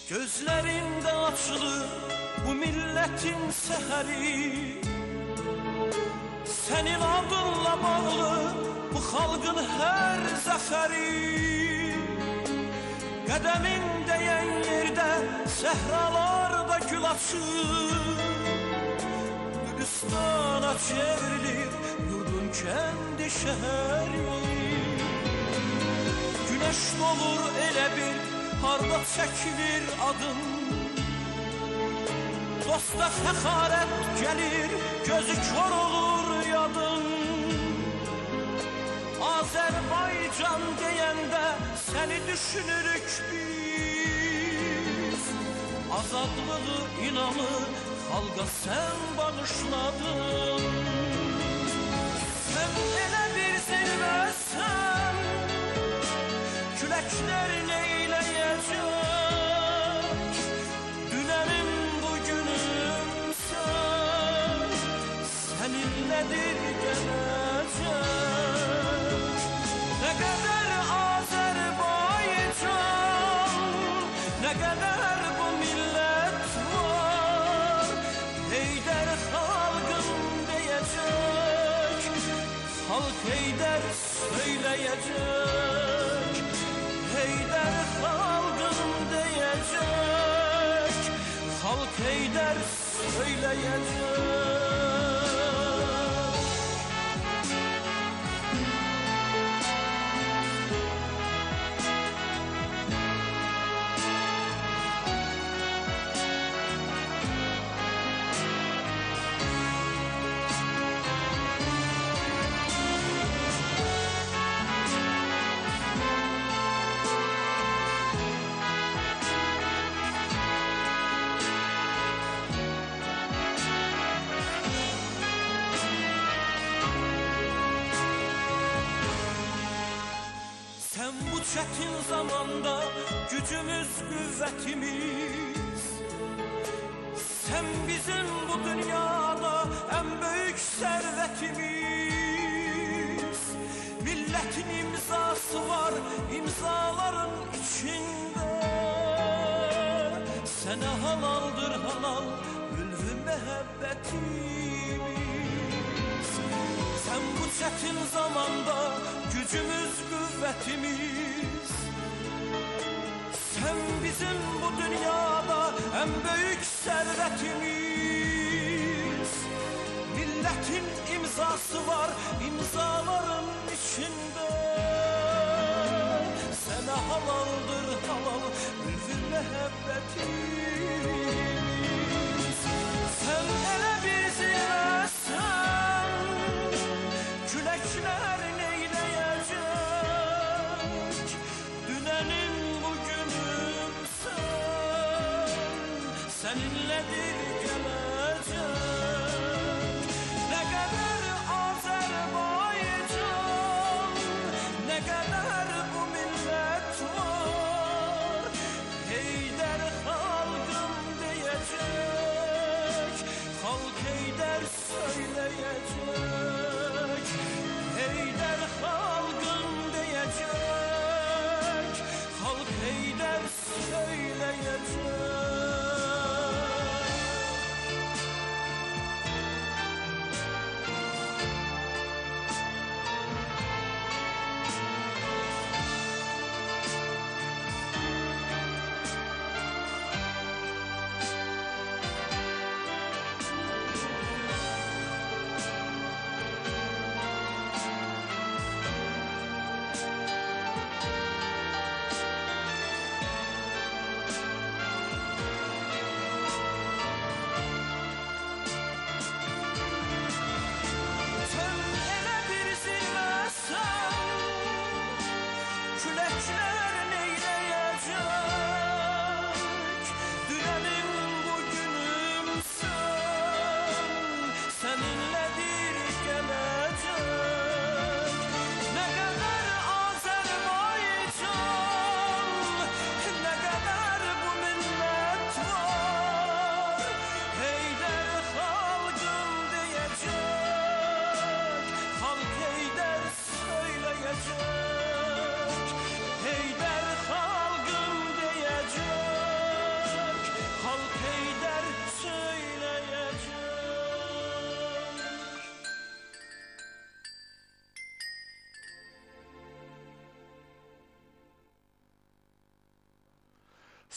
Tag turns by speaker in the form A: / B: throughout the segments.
A: Gözlerinde açılır bu milletin seheri, senin adınla bağlı bu halkın her zaferi. Qədemin değen yerde sehralarda gül açır, Gülistana çevrilir yurdun kendi şehri. Güneş dolur elə bir harda çekilir adın, dosta hakaret gelir gözü kör olur yadın. Azerbaycan deyəndə seni düşünürük biz, azadlığı inanır halka sen bağışladın. Sen elə bir zirvəsən, küləklər neyləyəcək, dünənim bugünümsən, səninlədir gələcək. Ne kadar Azerbaycan, ne kadar bu millet var, Heydər halkın diyecek, halk Heydər söyleyecek. Heydər halkın diyecek, halk Heydər söyleyecek. Sen bu çetin zamanda gücümüz, kuvvetimiz, sen bizim bu dünyada en büyük servetimiz. Milletin imzası var imzaların içinde, sana halaldır halal ülvü mehabbetimiz. Sen bu çetin zamanda gücümüz, kuvvetimiz, sen bizim bu dünyada en büyük servetimiz. Milletin imzası var imzaların içinde, sana halaldır halal ülfü mehabbetimiz. Sen ele bir zirvəsən, küləklər neyləyəcək, dünənin bugünümsən, səninlədir gələcək. Ne kadar Azerbaycan, ne kadar bu millet var, Heydər halkım diyecek, halk Heydər söyleyecek. Heydər halkım diyecek, halk Heydər söyleyecek.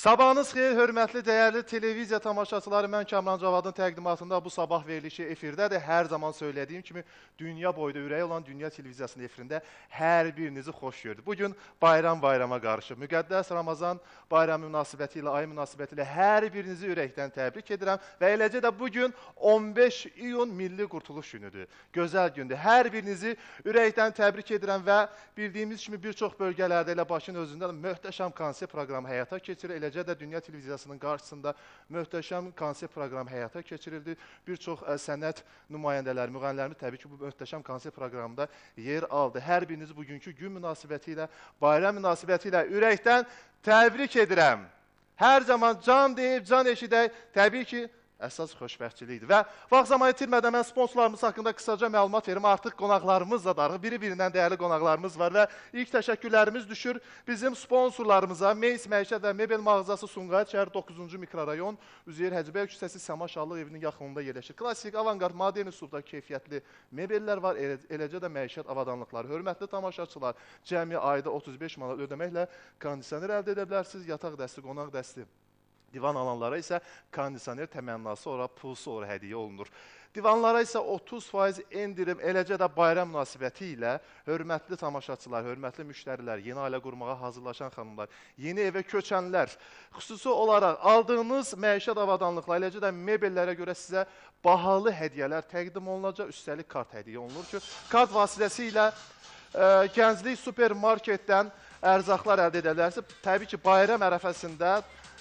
B: Sabahınız xeyir, hörmətli, dəyərli televiziya tamaşaçıları, mən Kamran Cavadın təqdimatında bu sabah verilişi efirdədir. Hər zaman söylədiyim kimi, dünya boyda ürəyi olan Dünya Televiziyasının efirində hər birinizi xoş gördük. Bugün bayrama qarışıb. Müqəddəs Ramazan bayramı münasibəti ilə, ay münasibəti ilə hər birinizi ürəkdən təbrik edirəm və eləcə də bugün 15 iyun Milli Qurtuluş günüdür. Gözəl gündür. Hər birinizi ürəkdən təbrik edirəm və bildiyimiz kimi bir çox bölgələrdə elə Bakının özündə möhtəşəm konsert proqramı həyata keçirir. Eləcə də Dünya Televiziyasının qarşısında möhtəşəm konsert proqramı həyata keçirildi. Bir çox sənət nümayəndələri, müğənnilərimiz təbii ki, bu möhtəşəm konsert proqramında yer aldı. Hər birinizi bugünkü gün münasibəti ilə, bayram münasibəti ilə ürəkdən təbrik edirəm. Hər zaman can deyib, can eşidək, təbii ki, əsas xoşbəxtçilikdir. Və vaxt zamanı itirmədən mən sponsorlarımız haqqında qısaca məlumat verim. Artıq qonaqlarımız da darıq. Biri-birindən dəyərli qonaqlarımız var və ilk təşəkkürlərimiz düşür bizim sponsorlarımıza. Meys Məişət və Mebel mağazası Sumqayıt şəhər 9-cu mikrorayon Üzeyir Həcəbəyev küçəsi Səma Şallıq evinin yaxınında yerləşir. Klassik, avangard, modern üslubda keyfiyyətli mebellər var. Eləcə də məişət avadanlıqları. Hörmətli tamaşaçılar, cəmi ayda 35 manat ödəməklə kondisioner əldə edə bilərsiniz. Yataq dəsti, qonaq dəsti. Divan alanlara isə kondisioner təmənnası olaraq, pulsu olaraq hədiyyə olunur. Divanlara isə 30% endirim, eləcə də bayram münasibəti ilə hörmətli tamaşaçılar, hörmətli müştərilər, yeni ailə qurmağa hazırlaşan xanımlar, yeni evə köçənlər, xüsusi olaraq aldığınız məişət avadanlıqlar, eləcə də mebellərə görə sizə bahalı hədiyyələr təqdim olunacaq, üstəlik kart hədiyyə olunur ki, kart vasitəsilə Gənclik supermarketdən ərzaqlar əldə edə bilərsiniz. Təbii ki, bayram ərəfəsində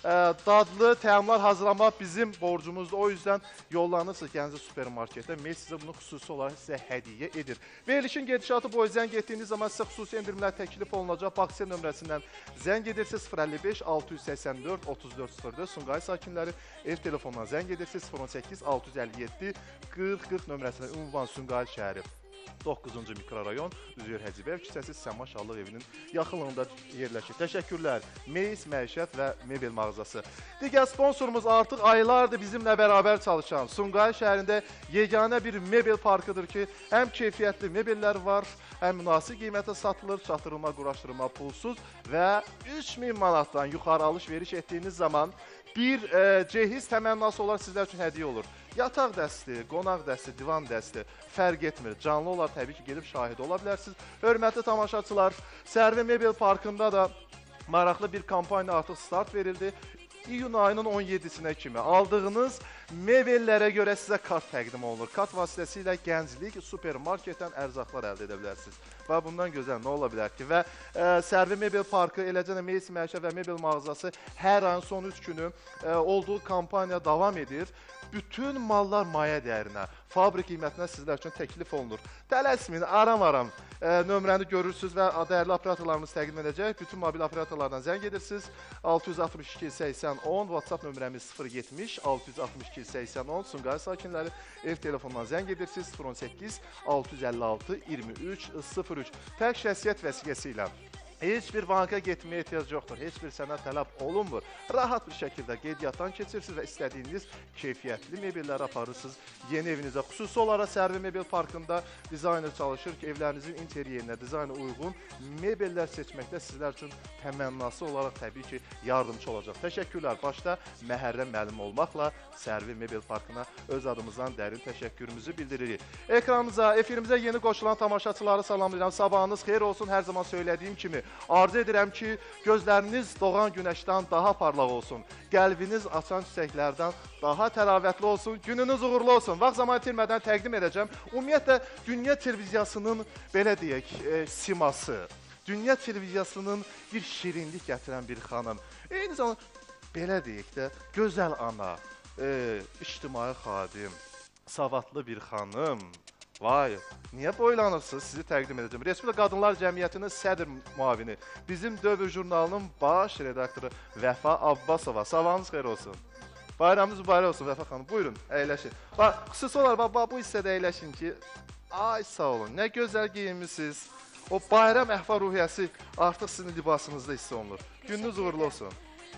B: dadlı təamlar hazırlamaq bizim borcumuzdur. O yüzden yollanırsınız Gənclik supermarketə. Mes sizə bunu xüsusi olaraq sizə hədiyyə edir. Verilişin gedişatı boyu zəng etdiyiniz zaman sizə xüsusi endirimlər təklif olunacaq. Baksiya nömrəsindən zəng edirsiniz 055 684 3404. Sumqayıt sakinləri ev telefonundan zəng edirsiniz 018 657 4040 nömrəsindən. Ünvan Sumqayıt şəhəri 9-cu mikrorayon Üzeyir Həcəbəyev küçəsi Səma Şallıq evinin yaxınlığında yerləşir. Təşəkkürlər. Meys Məişət və Mebel mağazası. Digər sponsorumuz artıq aylardır bizimlə bərabər çalışan Sumqayıt şəhərində yeganə bir mebel parkıdır ki, həm keyfiyyətli mebellər var, həm münasib qiymətə satılır, çatdırılma, quraşdırılma pulsuz və 3000 manatdan yuxarı alış-veriş etdiyiniz zaman bir cehiz təmənnası olaraq sizlər üçün hədiyyə olur. Yataq dəsti, qonaq dəsti, divan dəsti fərq etmir. Canlı olar təbii ki, gelib şahid ola bilərsiniz. Hörmətli tamaşaçılar, Sərvi Mebel Parkında da maraqlı bir kampaniya artıq start verildi. İyun ayının 17-sinə kimi aldığınız mebellərə görə sizə kart təqdim olunur. Kart vasitəsilə Gənclik supermarketdən ərzaqlar əldə edə bilərsiniz. Və bundan gözəl nə ola bilər ki? Və Sərvi Mebel Parkı, eləcə də Meys Məişət və Mebel mağazası hər ayın son 3 günü olduğu kampaniya davam edir. Bütün mallar maya dəyərinə, fabrik qiymətinə sizlər üçün təklif olunur. Tələsmin, aram-aram nömrəni görürsünüz və dəyərli operatorlarımız təqdim edəcək. Bütün mobil operatorlardan zəng edirsiniz. 662 80 10, WhatsApp nömrəmiz 070 662 80 10. Sumqayıt sakinləri ev telefonundan zəng edirsiniz 018 656 23 03. Tək şəxsiyyət vəsiqəsi ilə. Heç bir banka getməyə ehtiyac yoxdur, heç bir sənəd tələb olunmur. Rahat bir şəkildə qeydiyyatdan keçirsiniz və istədiyiniz keyfiyyətli mebelləri aparırsınız yeni evinizə. Xüsusi olaraq Sərvi Mebel Parkında dizayner çalışır ki, evlərinizin interyerinə, dizayna uyğun mebellər seçməkdə sizlər üçün təmənnası olaraq təbii ki, yardımcı olacaq. Təşəkkürlər. Başda Məhərrəm müəllim olmaqla Sərvi Mebel Parkına öz adımızdan dərin təşəkkürümüzü bildiririk. Ekranımıza, efirimizə yeni qoşulan tamaşaçıları salamlayıram. Sabahınız xeyir olsun. Hər zaman söylədiyim kimi arzu edirəm ki, gözləriniz doğan günəşdən daha parlaq olsun. Qəlbiniz açan çiçəklərdən daha təravətli olsun. Gününüz uğurlu olsun. Vaxt zaman itirmədən təqdim edəcəm. Ümumiyyətlə, Dünya Televiziyasının, belə deyək, siması, Dünya Televiziyasının bir şirinlik gətirən bir xanım. Eyni zamanda, belə deyək də, gözəl ana, ictimai xadim, savadlı bir xanım. Vay, niyə boylanırsınız? Sizi təqdim edəcəm. Respublika Qadınlar Cəmiyyətinin sədr müavini, bizim Dövr jurnalının baş redaktoru Vəfa Abbasova. Sabahınız xeyir olsun. Bayramınız mübarək olsun Vəfa xanım. Buyurun, əyləşin. Xüsusi olaraq bu hissədə əyləşin ki, ay sağ olun, nə gözəl geyinmişsiniz. O bayram əhval-ruhiyyəsi artıq sizin libasınızda hiss olunur. Gününüz uğurlu olsun.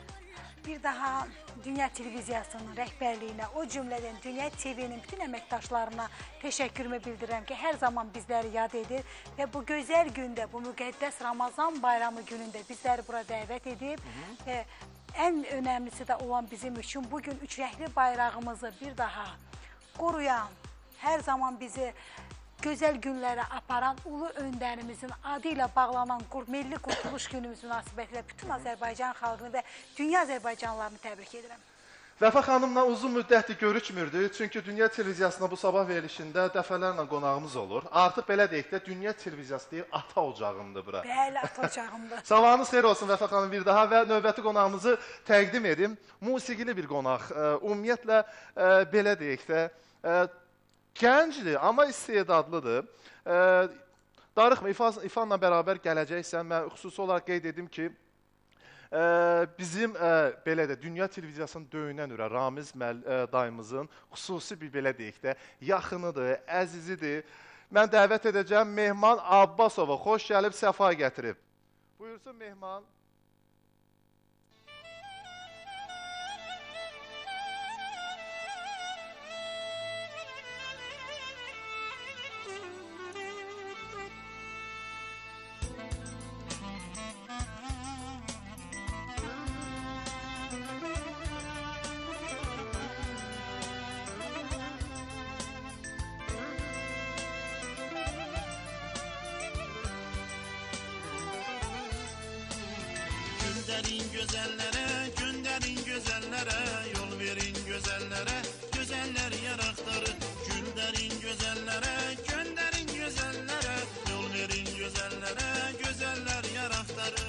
C: Bir daha Dünya Televiziyasının rəhbərliyinə, o cümlədən Dünya TV-nin bütün əməkdaşlarına təşəkkürümü bildirirəm ki, hər zaman bizləri yad edir və bu gözəl gündə, bu müqəddəs Ramazan bayramı günündə bizləri bura dəvət edib. ən önəmlisi də olan bizim üçün bugün üç rəngli bayrağımızı bir daha qoruyan, hər zaman bizi gözəl günlərə aparan ulu öndərimizin adı ilə bağlanan Milli Qurtuluş Günümüz münasibətilə bütün Azərbaycan xalqını və dünya Azərbaycanlılarını təbrik edirəm.
B: Vəfa xanımla uzun müddətdir görüşmürdük, çünki Dünya Televiziyasına bu sabah verilişində dəfələrlə qonağımız olur. Artıq belə deyək də, Dünya Televiziyası deyil, ata ocağımdır bura.
C: Bəli, ata ocağımdır.
B: Sabahınız xeyir olsun Vəfa xanım bir daha və növbəti qonağımızı təqdim edim. Musiqili bir qonaq, ümumiyyətlə belə deyək də, gəncdir, amma istedadlıdır. Darıxma, İfanla bərabər gələcəksən, mən xüsusi olaraq qeyd edim ki, bizim belə də Dünya Televiziyasının döyünən ürə Ramiz dayımızın xüsusi bir belə deyək də yaxınıdır, əzizidir. Mən dəvət edəcəm Mehman Abbasova. Xoş gəlib, səfa gətirib. Buyursun Mehman.
A: Gönderin gözellere, gönderin gözellere, yol verin gözellere, gözeller yarakları. Gönderin gözellere, gönderin gözellere, yol verin gözellere, gözeller yarakları.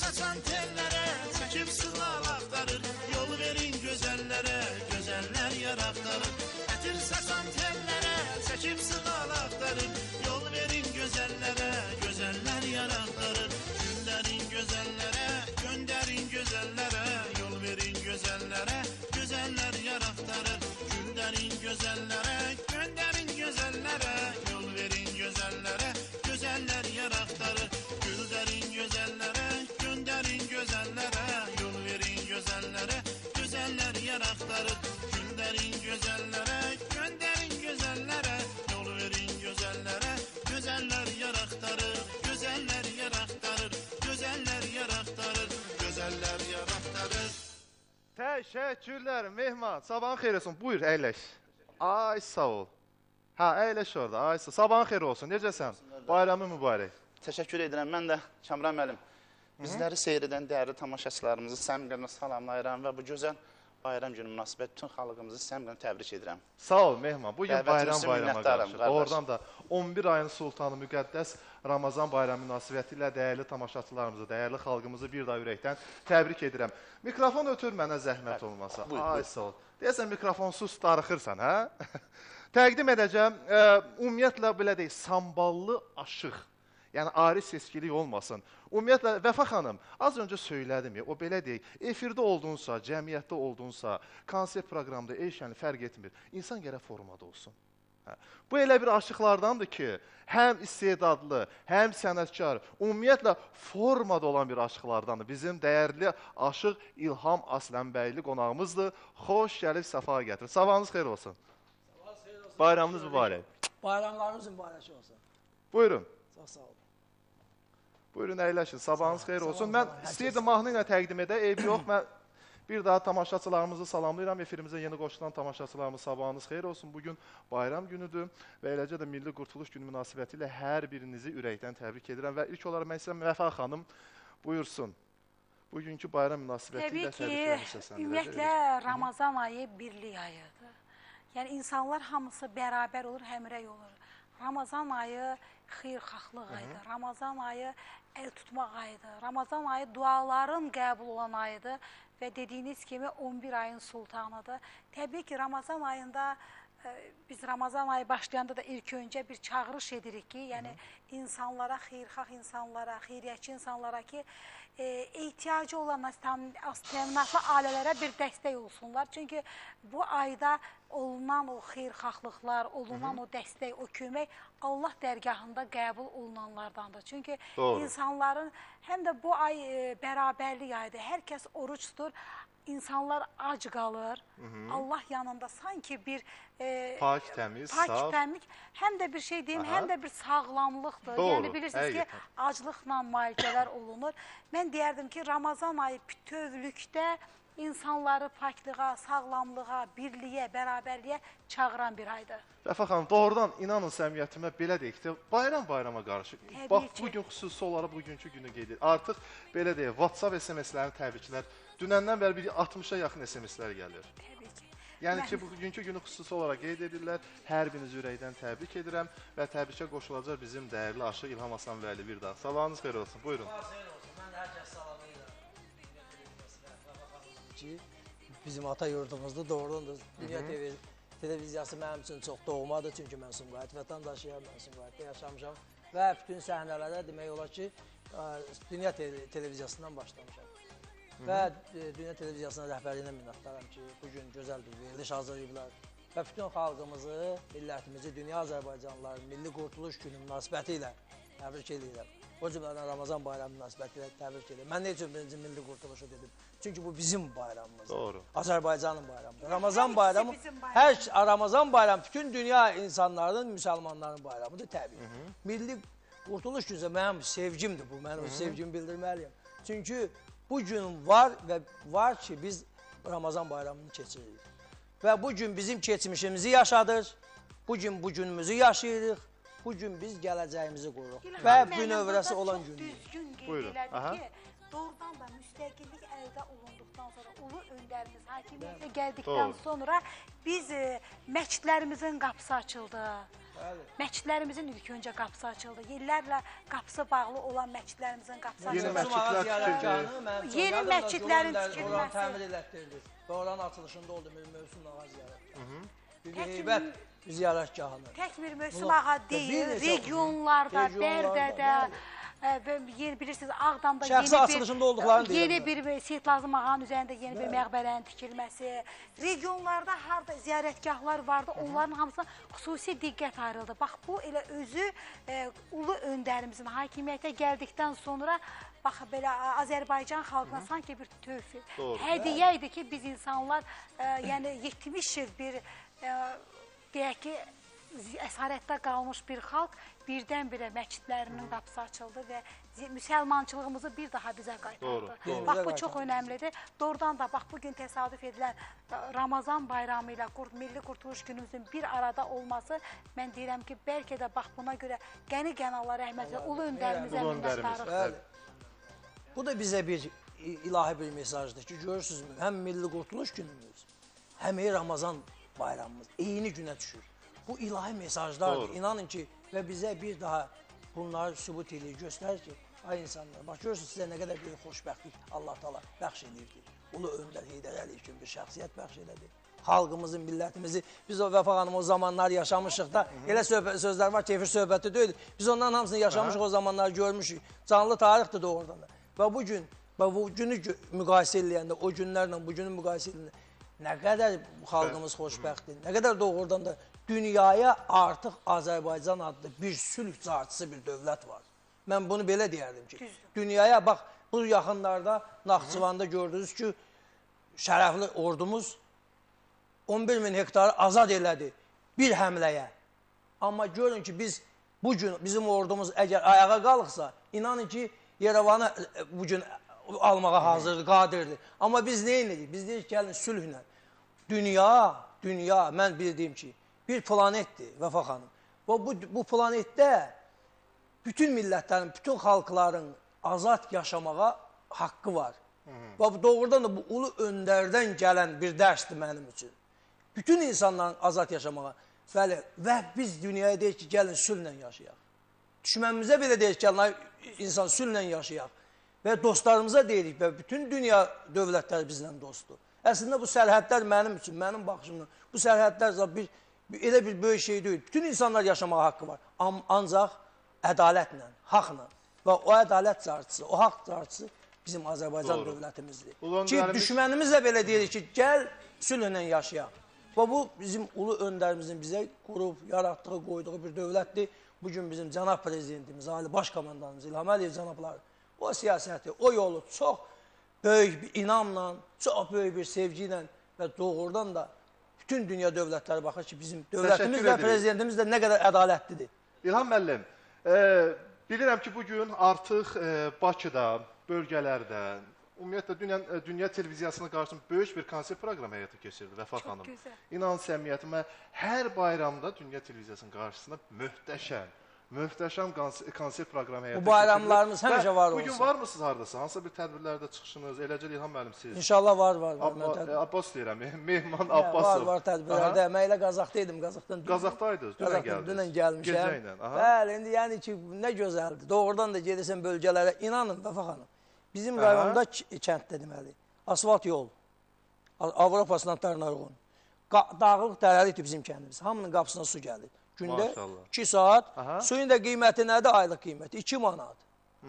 A: saçan tellere, çekip sığal aktarır. Yol verin güzellere, güzeller yer aktarır. Ətir saçan tellere, çekip sığal aktarır. Yol verin güzellere, güzeller yer aktarır. Gönderin güzellere, gönderin güzellere. Yol verin güzellere, güzeller yer aktarır. Gönderin güzellere, gönderin güzellere. Yol verin güzellere, güzeller yer aktarır. Gülderin güzellere, gönderin güzellere. Yol verin güzellere, güzeller yer aktarır. Gülderin güzellere, gönderin güzellere. Yol verin güzellere, güzeller yer aktarır. Güzeller yer aktarır, güzeller yer aktarır. Güzeller yer aktarır.
B: Teşekkürler Mehman. Sabahın xeyir olsun. Buyur, əyləş. Ay, sağ ol. Ha, əyləş orada. Ay, sağ ol. Sabahın xeyir olsun. Necəsən? Bayramın mübarək.
D: Təşəkkür edirəm. Mən də Kamran müəllim. Bizləri seyr edən dəyərli tamaşaçılarımızı səmimi salamlayıram və bu gözəl bayram günü münasibət bütün xalqımızı səmimi təbrik edirəm.
B: Sağ ol Mehman. Bugün
D: Dəvətimizin
B: bayram bayrama
D: minnətdarım,
B: qarşı.
D: qardaş.
B: Doğrudan da 11 ayın sultanı müqəddəs Ramazan bayramı münasibəti ilə dəyərli tamaşaçılarımızı, dəyərli xalqımızı bir daha ürəkdən təbrik edirəm. Mikrofon ötür mənə zəhmət olmasa.
D: Buyur,
B: Ay,
D: buyur.
B: sağ ol. Deyəsən mikrofonsuz darıxırsan, hə? Təqdim edəcəm, ümumiyyətlə belə deyək, samballı aşıq. Yəni, ayrı seçkilik olmasın. Ümumiyyətlə, Vəfa xanım, az öncə söylədim ya, o belə deyək, efirdə oldunsa, cəmiyyətdə oldunsa, konsept proqramda, eşəni fərq etmir. İnsan gərək formada olsun. Hə. Bu elə bir aşıqlardandır ki, həm istedadlı, həm sənətkar, ümumiyyətlə formada olan bir aşıqlardandır. Bizim dəyərli aşıq İlham Aslənbəyli qonağımızdır. Xoş gəlib, səfa gətirir. Sabahınız xeyir olsun. Bayramınız mübarək.
E: Bayramlarınız mübarək olsun.
B: Buyurun.
E: Çox sağ olun.
B: Buyurun, əyləşin. Sabahınız xeyir olsun. Mən istəyirdim mahnı ilə təqdim edə, eybi yox. Mən bir daha tamaşaçılarımızı salamlayıram. Efirimizə yeni qoşulan tamaşaçılarımız sabahınız xeyir olsun. Bugün bayram günüdür və eləcə də Milli Qurtuluş Günü münasibəti ilə hər birinizi ürəkdən təbrik edirəm. Və ilk olaraq mən istəyirəm Vəfa xanım buyursun. Bugünkü bayram münasibəti ilə təbriklərimi səsləndirəcək.
C: Ümumiyyətlə Ramazan ayı birlik ayıdır. Yəni insanlar hamısı bərabər olur, həmrəy olur. Ramazan ayı xeyirxahlıq ayıdır. Ramazan ayı əl tutmaq ayıdır. Ramazan ayı duaların qəbul olan ayıdır və dediyiniz kimi 11 ayın sultanıdır. Təbii ki, Ramazan ayında biz Ramazan ayı başlayanda da ilk öncə bir çağırış edirik ki, yəni insanlara, xeyirxah insanlara, xeyriyyətçi insanlara ki, ehtiyacı olan təminatlı ailələrə bir dəstək olsunlar. Çünki bu ayda olunan o xeyirxahlıqlar, olunan o dəstək, o kömək Allah dərgahında qəbul olunanlardandır. Çünki insanların, həm də bu ay bərabərlik ayıdır. Hər kəs oruç tutur, insanlar ac qalır. Allah yanında sanki bir
B: pak, təmiz, sağ.
C: Təmiz, həm də bir şey deyim, həm də bir sağlamlıqdır. Yəni bilirsiniz ki, aclıqla müalicələr olunur. Mən deyərdim ki, Ramazan ayı bütövlükdə insanları paklığa, sağlamlığa, birliyə, bərabərliyə çağıran bir aydır.
B: Vəfa xanım, doğrudan inanın səmiyyətimə belə deyək ki, bayrama qarşı. Bax, bugün xüsusi olaraq bugünkü günü qeyd edir. Artıq belə deyək, WhatsApp SMS-lərin təbriklər, dünəndən bəri bir 60-a yaxın SMS-lər gəlir.
C: Təbii ki.
B: Yəni ki, bugünkü günü xüsusi olaraq qeyd edirlər. Hər birinizi ürəkdən təbrik edirəm və təbrikə qoşulacaq bizim dəyərli aşıq İlham Aslənbəyli bir daha. Sabahınız xeyir olsun. Buyurun.
E: Mən də hər kəs salamlayıram. Ki, bizim ata yurdumuzda doğrudan da Dünya TV televiziyası mənim üçün çox doğmadır. Çünki mən Sumqayıt vətəndaşıyam, mən Sumqayıtda yaşamışam və bütün səhnələrə demək olar ki, Dünya televiziyasından başlamışam. Və Dünya televiziyasına rəhbərliyinə minnətdaram ki, bugün gözəl bir veriliş hazırlayıblar və bütün xalqımızı, millətimizi, dünya Azərbaycanlıları Milli Qurtuluş Günü münasibəti ilə təbrik edirəm. O cümlədən Ramazan bayramı münasibəti ilə təbrik edirəm. Mən nə üçün birinci Milli Qurtuluşu dedim? Çünki bu bizim bayramımızdır.
B: Doğru.
E: Azərbaycanın bayramıdır. Ramazan bayramı, Ramazan bayramı bütün dünya insanlarının, müsəlmanların bayramıdır təbii. Milli Qurtuluş Günü mənim sevgimdir bu, mən o sevgimi bildirməliyim. Çünki bu gün var və var ki, biz Ramazan bayramını keçiririk. Və bu gün bizim keçmişimizi yaşadır, bu gün bu günümüzü yaşayırıq, bu gün biz gələcəyimizi qururuq və bünövrəsi olan gündür.
C: Düzgün qeyd elədik ki, doğrudan da müstəqillik əldə olunduqdan sonra, ulu öndərimiz hakimiyyətə gəldikdən sonra biz məscidlərimizin qapısı açıldı. Məscidlərimizin ilk öncə qapısı açıldı. İllərlə qapısı bağlı olan məscidlərimizin qapısı
B: Yeni
C: açıldı.
B: məscidlər tikildi.
C: Yeni məscidlərin
E: Oranı
C: tikilməsi.
E: təmir elətdirdik. Və oranın açılışında oldu Mövsüm Ağa ziyarət. Bir heybət ziyarətgahını.
C: Tək bir Mövsüm Ağa deyil, regionlarda, Bərdədə, bilirsiniz, Ağdamda
E: Şəxsi açılışında olduqlarını
C: yeni bir Seyid Lazım Ağanın üzərində yeni bir məqbərənin tikilməsi, regionlarda harada ziyarətgahlar vardı, onların hamısına xüsusi diqqət ayrıldı. Bax, bu elə özü ulu öndərimizin hakimiyyətə gəldikdən sonra bax, belə Azərbaycan xalqına sanki bir töhfə, hədiyyə idi ki, biz insanlar, yəni 70 il bir, deyək ki, əsarətdə qalmış bir xalq birdən-birə məscidlərinin qapısı açıldı və müsəlmançılığımızı bir daha bizə qaytardı. Bax, bu çox önəmlidir. Doğrudan da, bax, bugün təsadüf edilən Ramazan bayramı ilə Milli Qurtuluş günümüzün bir arada olması, mən deyirəm ki, bəlkə də bax, buna görə qəni-qəni Allah rəhmət və ulu öndərimizə minnətdarıq.
E: Bu da bizə bir ilahi bir mesajdır ki, görürsünüzmü, həm Milli Qurtuluş günümüz, həm Ramazan bayramımız eyni günə düşür. Bu ilahi mesajlardır. İnanın ki, və bizə bir daha bunları sübut edir, göstərir ki, ay insanlar, bax görürsünüz sizə nə qədər bir xoşbəxtlik Allah-Taala bəxş edir ki, Ulu Öndər Heydər Əliyev kimi bir şəxsiyyət bəxş elədi. Xalqımızın, millətimizi, biz o Vəfa xanım o zamanlar yaşamışıq da, elə sözlər var ki, efir söhbəti deyil. Biz onların hamısını yaşamışıq, o zamanlar görmüşük. Canlı tarixdir doğrudan da. Və bu günü müqayisə eləyəndə, o günlərlə bu günü müqayisə eləyəndə, nə qədər xalqımız xoşbəxtdir, nə qədər doğrudan da dünyaya artıq Azərbaycan adlı bir sülh carçısı bir dövlət var. Mən bunu belə deyərdim ki, dünyaya bax, bu yaxınlarda Naxçıvanda gördünüz ki, şərəfli ordumuz 11 min hektarı azad elədi bir həmləyə. Amma görün ki, biz bugün bizim ordumuz əgər ayağa qalıqsa, inanın ki, Yerevanı bugün almağa hazırdır, qadirdir. Amma biz nə edirik? Biz deyirik ki, gəlin sülhlə. Dünya, mən bildiyim ki, bir planetdir, Vəfa xanım. Bu planetdə bütün millətlərin, bütün xalqların azad yaşamağa haqqı var. Və doğrudan da bu ulu öndərdən gələn bir dərsdir mənim üçün. Bütün insanların azad yaşamağa. Və biz dünyaya deyik ki, gəlin sülhlə yaşayaq. Düşmənimizə belə deyik ki, insan sülhlə yaşayaq. Və dostlarımıza deyirik və bütün dünya dövlətləri bizlə dostdur. Əslində bu sərhədlər mənim üçün, mənim baxışımdan, bu sərhədlər elə bir böyük şey deyil. Bütün insanlar yaşamağa haqqı var. Ancaq ədalətlə, haqla və o ədalət carçısı, o haqq carçısı bizim Azərbaycan dövlətimizdir. Ki, düşmənimizlə belə deyirik ki, gəl sülhlə yaşayaq. Və bu bizim ulu öndərimizin bizə qurub, yaratdığı, qoyduğu bir dövlətdir. Bugün bizim cənab prezidentimiz, Ali Baş Komandanımız İlham Əliyev cənabları o siyasəti, o yolu çox böyük bir inamla, çox böyük bir sevgi ilə və doğrudan da bütün dünya dövlətləri baxır ki, bizim dövlətimiz və prezidentimiz də nə qədər ədalətlidir.
B: İlham müəllim, bilirəm ki, bugün artıq Bakıda, bölgələrdə, ümumiyyətlə dünya televiziyasına qarşı böyük bir konsert proqramı həyata keçirdi Vəfa xanım.
C: Çox gözəl.
B: İnan səmiyyətimə, hər bayramda dünya televiziyasının qarşısında möhtəşəm konsert proqramı həyata keçirilir.
E: Bu bayramlarımız həmişə var olsun.
B: Bugün var mısınız haradasa? Hansısa bir tədbirlərdə çıxışınız, eləcə İlham müəllim siz?
E: İnşallah var.
B: Abbas deyirəm, Mehman Abbasov.
E: Var tədbirlərdə. Mən elə Qazaxdaydım.
B: Qazaxdaydınız, dünən gəldiniz.
E: Dünən gəlmişəm.
B: Gecə ilə.
E: Bəli, indi yəni ki, nə gözəldir. Doğrudan da gedirsən bölgələrə. İnanın Vəfa xanım, bizim rayonda kənddə deməli, asfalt yol, Avropa standartlarına uyğun. Dağlıq dərəlikdir bizim kəndimiz. Hamının qapısına su gəlir. Gündə 2 saat, suyun da qiyməti nədir? Aylıq qiyməti 2 manat.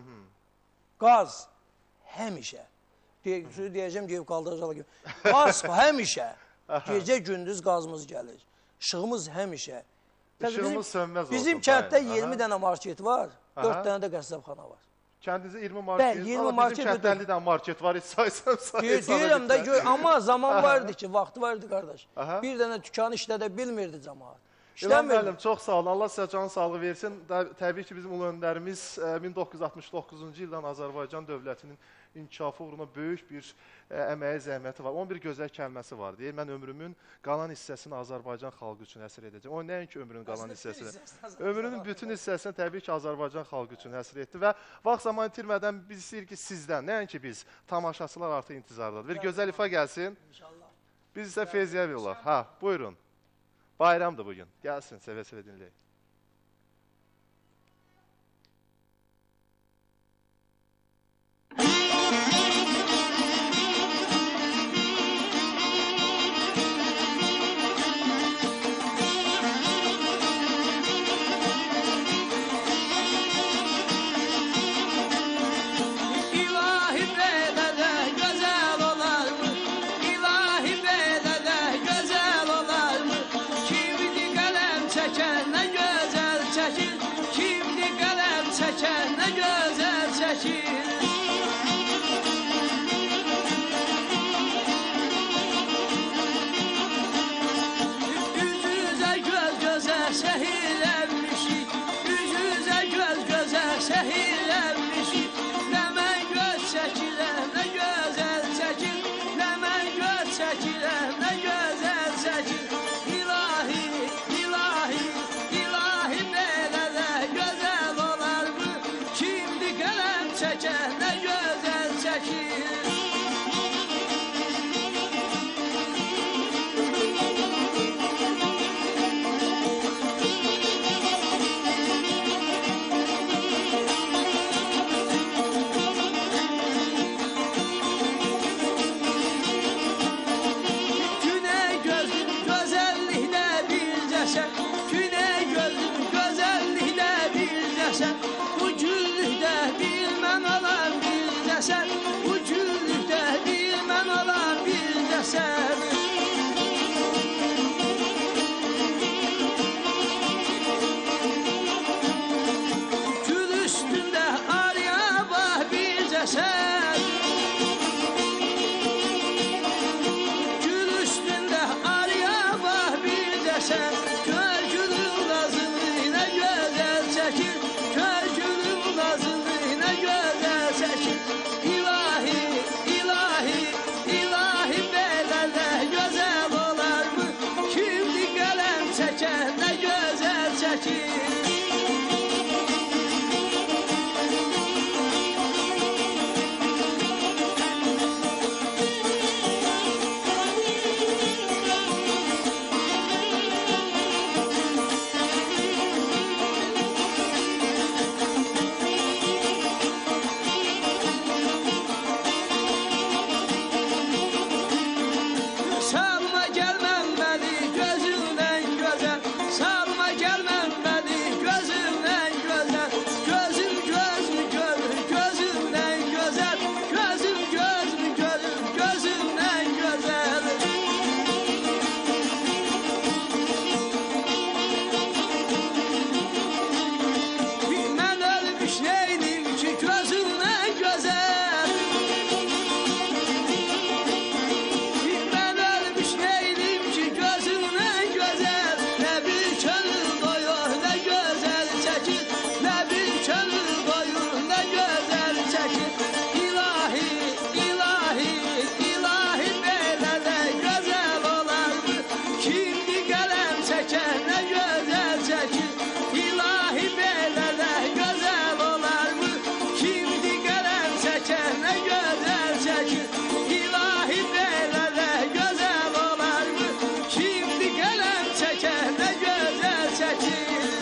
E: Qaz həmişə, suyu deyəcəm, deyib qaldıracaq kimi. Qaz həmişə, gecə gündüz qazımız gəlir. İşığımız həmişə.
B: İşığımız sönməz olsun.
E: Bizim kənddə 20 dənə market var, 4 dənə də qəssabxana var.
B: Kəndinizdə 20 market, bizim kənddə 50 dənə market var, heç saysam.
E: Deyirəm də, amma zaman vardı ki, vaxtı vardı qardaş. Bir dənə dükkanı işlədə bilmirdi cəmaat.
B: İlham müəllim, çox sağ olun. Allah sizə can sağlığı versin. Təbii ki, bizim ulu öndərimiz 1969-cu ildən Azərbaycan dövlətinin inkişafı uğruna böyük bir əməyi, zəhməti var. Onun bir gözəl kəlməsi var. Deyir, mən ömrümün qalan hissəsini Azərbaycan xalqı üçün həsr edəcəm. O nəinki ömrünün qalan hissəsini. Ömrünün bütün hissəsini təbii ki, Azərbaycan xalqı üçün həsr etdi və vaxt zaman itirmədən biz istəyirik ki, sizdən, nəinki biz, tamaşaçılar artıq intizardadır. Bir gözəl ifa gəlsin. Biz isə feyziyə olaq. Ha, buyurun. Bayramdır bugün. Gəlsin, sevə-sevə dinləyək.
E: çəkən, nə gözəl çəkir. Üz-üzə göz-gözə şəhirlənmişik, üz-üzə göz-gözə şəhirlənmişik. Nə mən göz çəkirəm, nə gözəl çəkir, nə mən göz çəkirəm, nə gözəl çəkir. İlahi, ilahi, ilahi belə də gözəl olarmı? Kimdi qələm çəkən, nə gözəl çəkir. Güney gözlüm gözəllikdə bircəsən, güney gözlüm gözəllikdə bircəsən. Bu güllükdə bir mən alam bircəsən, bu güllükdə bir mən alam bircəsən. Gül üstündə arya bax bircəsən. Gül üstündə arya bax bircəsən. Kör gülüm nazını nə gözəl çəkir, kör gülüm nazını nə gözəl çəkir. İlahi, ilahi, ilahi belə də gözəl olarmı? Kimdi qələm çəkən, nə gözəl çəkir. Salma gəlməm məni gözümdən gözəl, salma gəlməm məni gözümdən gözəl. Gözüm gözmü görür gözümdən gözəl, gözüm gözmü görür gözümdən gözəl. Mən ölmüş neydim ki gözümdən gözəl. Mən ölmüş neydim ki gözümdən gözəl. Nə bir könül qoyur, nə gözəl çəkir, nə bir könül qoyur, nə gözəl çəkir. İlahi, ilahi, ilahi belə də gözəl olarmı? Kimdi qələm çəkən, nə gözəl çəkir. İlahi belə də gözəl olarmı? Kimdi qələm çəkən, nə gözəl çəkir. İlahi belə də gözəl olarmı? Kimdi qələm çəkən, nə gözəl çəkir.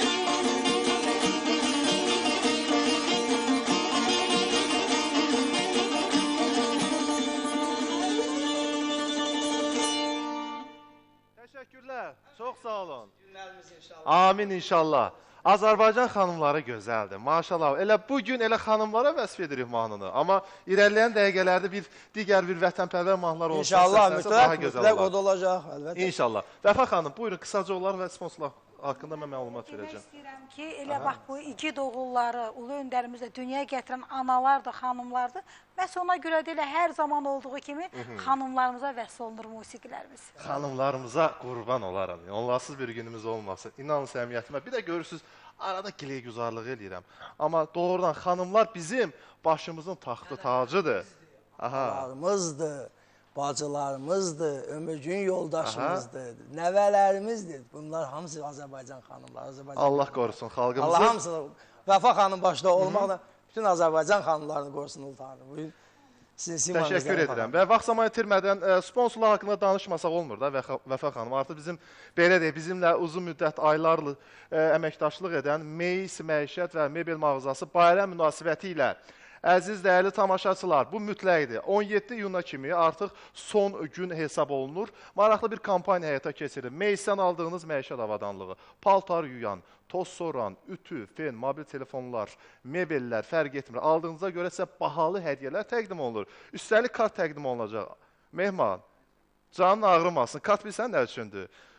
B: Təşəkkürlər. Çox sağ olun.
E: Günlərimiz inşallah.
B: Amin inşallah. Azərbaycan xanımları gözəldir. Maşallah. Elə bu gün elə xanımlara vəsf edirik mahnını. Amma irəliləyən dəqiqələrdə digər bir vətənpərvər mahnılar olsa,
E: İnşallah
B: səslənsə daha gözəl
E: mütləq o
B: olar.
E: da olacaq əlbəttə.
B: İnşallah. Vəfa xanım, buyurun qısaca onlar və sponsorlar haqqında mən məlumat
C: Demək
B: verəcəm.
C: istəyirəm ki, elə bax bu igid oğulları, ulu öndərimizlə dünyaya gətirən analardır, xanımlardır. Məhz ona görə də elə hər zaman olduğu kimi xanımlarımıza vəsf olunur musiqilərimiz.
B: Xanımlarımıza qurban olaram. Onlarsız bir günümüz olmasın. İnanın səmiyyətimə. Bir də görürsünüz, arada gileygüzarlıq eləyirəm. Amma doğrudan xanımlar bizim başımızın taxtı tacıdır. Aha.
E: Bacılarımızdır, bacılarımızdır, ömürgün yoldaşımızdır, nəvələrimizdir. Bunlar hamısı Azərbaycan xanımları. Azərbaycan
B: Allah qorusun xalqımızı.
E: Allah hamısını, Vəfa xanım başda olmaqla bütün Azərbaycan xanımlarını qorusun Tanrı. Bugün sizin simanızdan
B: Təşəkkür edirəm. Və vaxt zaman itirmədən sponsorlar haqqında danışmasaq olmur da Vəfa xanım. Artıq bizim belə deyək, bizimlə uzun müddət aylarla əməkdaşlıq edən Meis Məişət və Mebel mağazası bayram münasibəti ilə əziz dəyərli tamaşaçılar, bu mütləqdir. 17 iyuna kimi artıq son gün hesab olunur. Maraqlı bir kampaniya həyata keçirir. Meisdən aldığınız məişət avadanlığı, paltar yuyan, toz soran, ütü, fen, mobil telefonlar, mebellər fərq etmir. Aldığınıza görə sizə bahalı hədiyyələr təqdim olunur. Üstəlik kart təqdim olunacaq. Mehman, canın ağrımasın. Kart bilsən nə üçündür?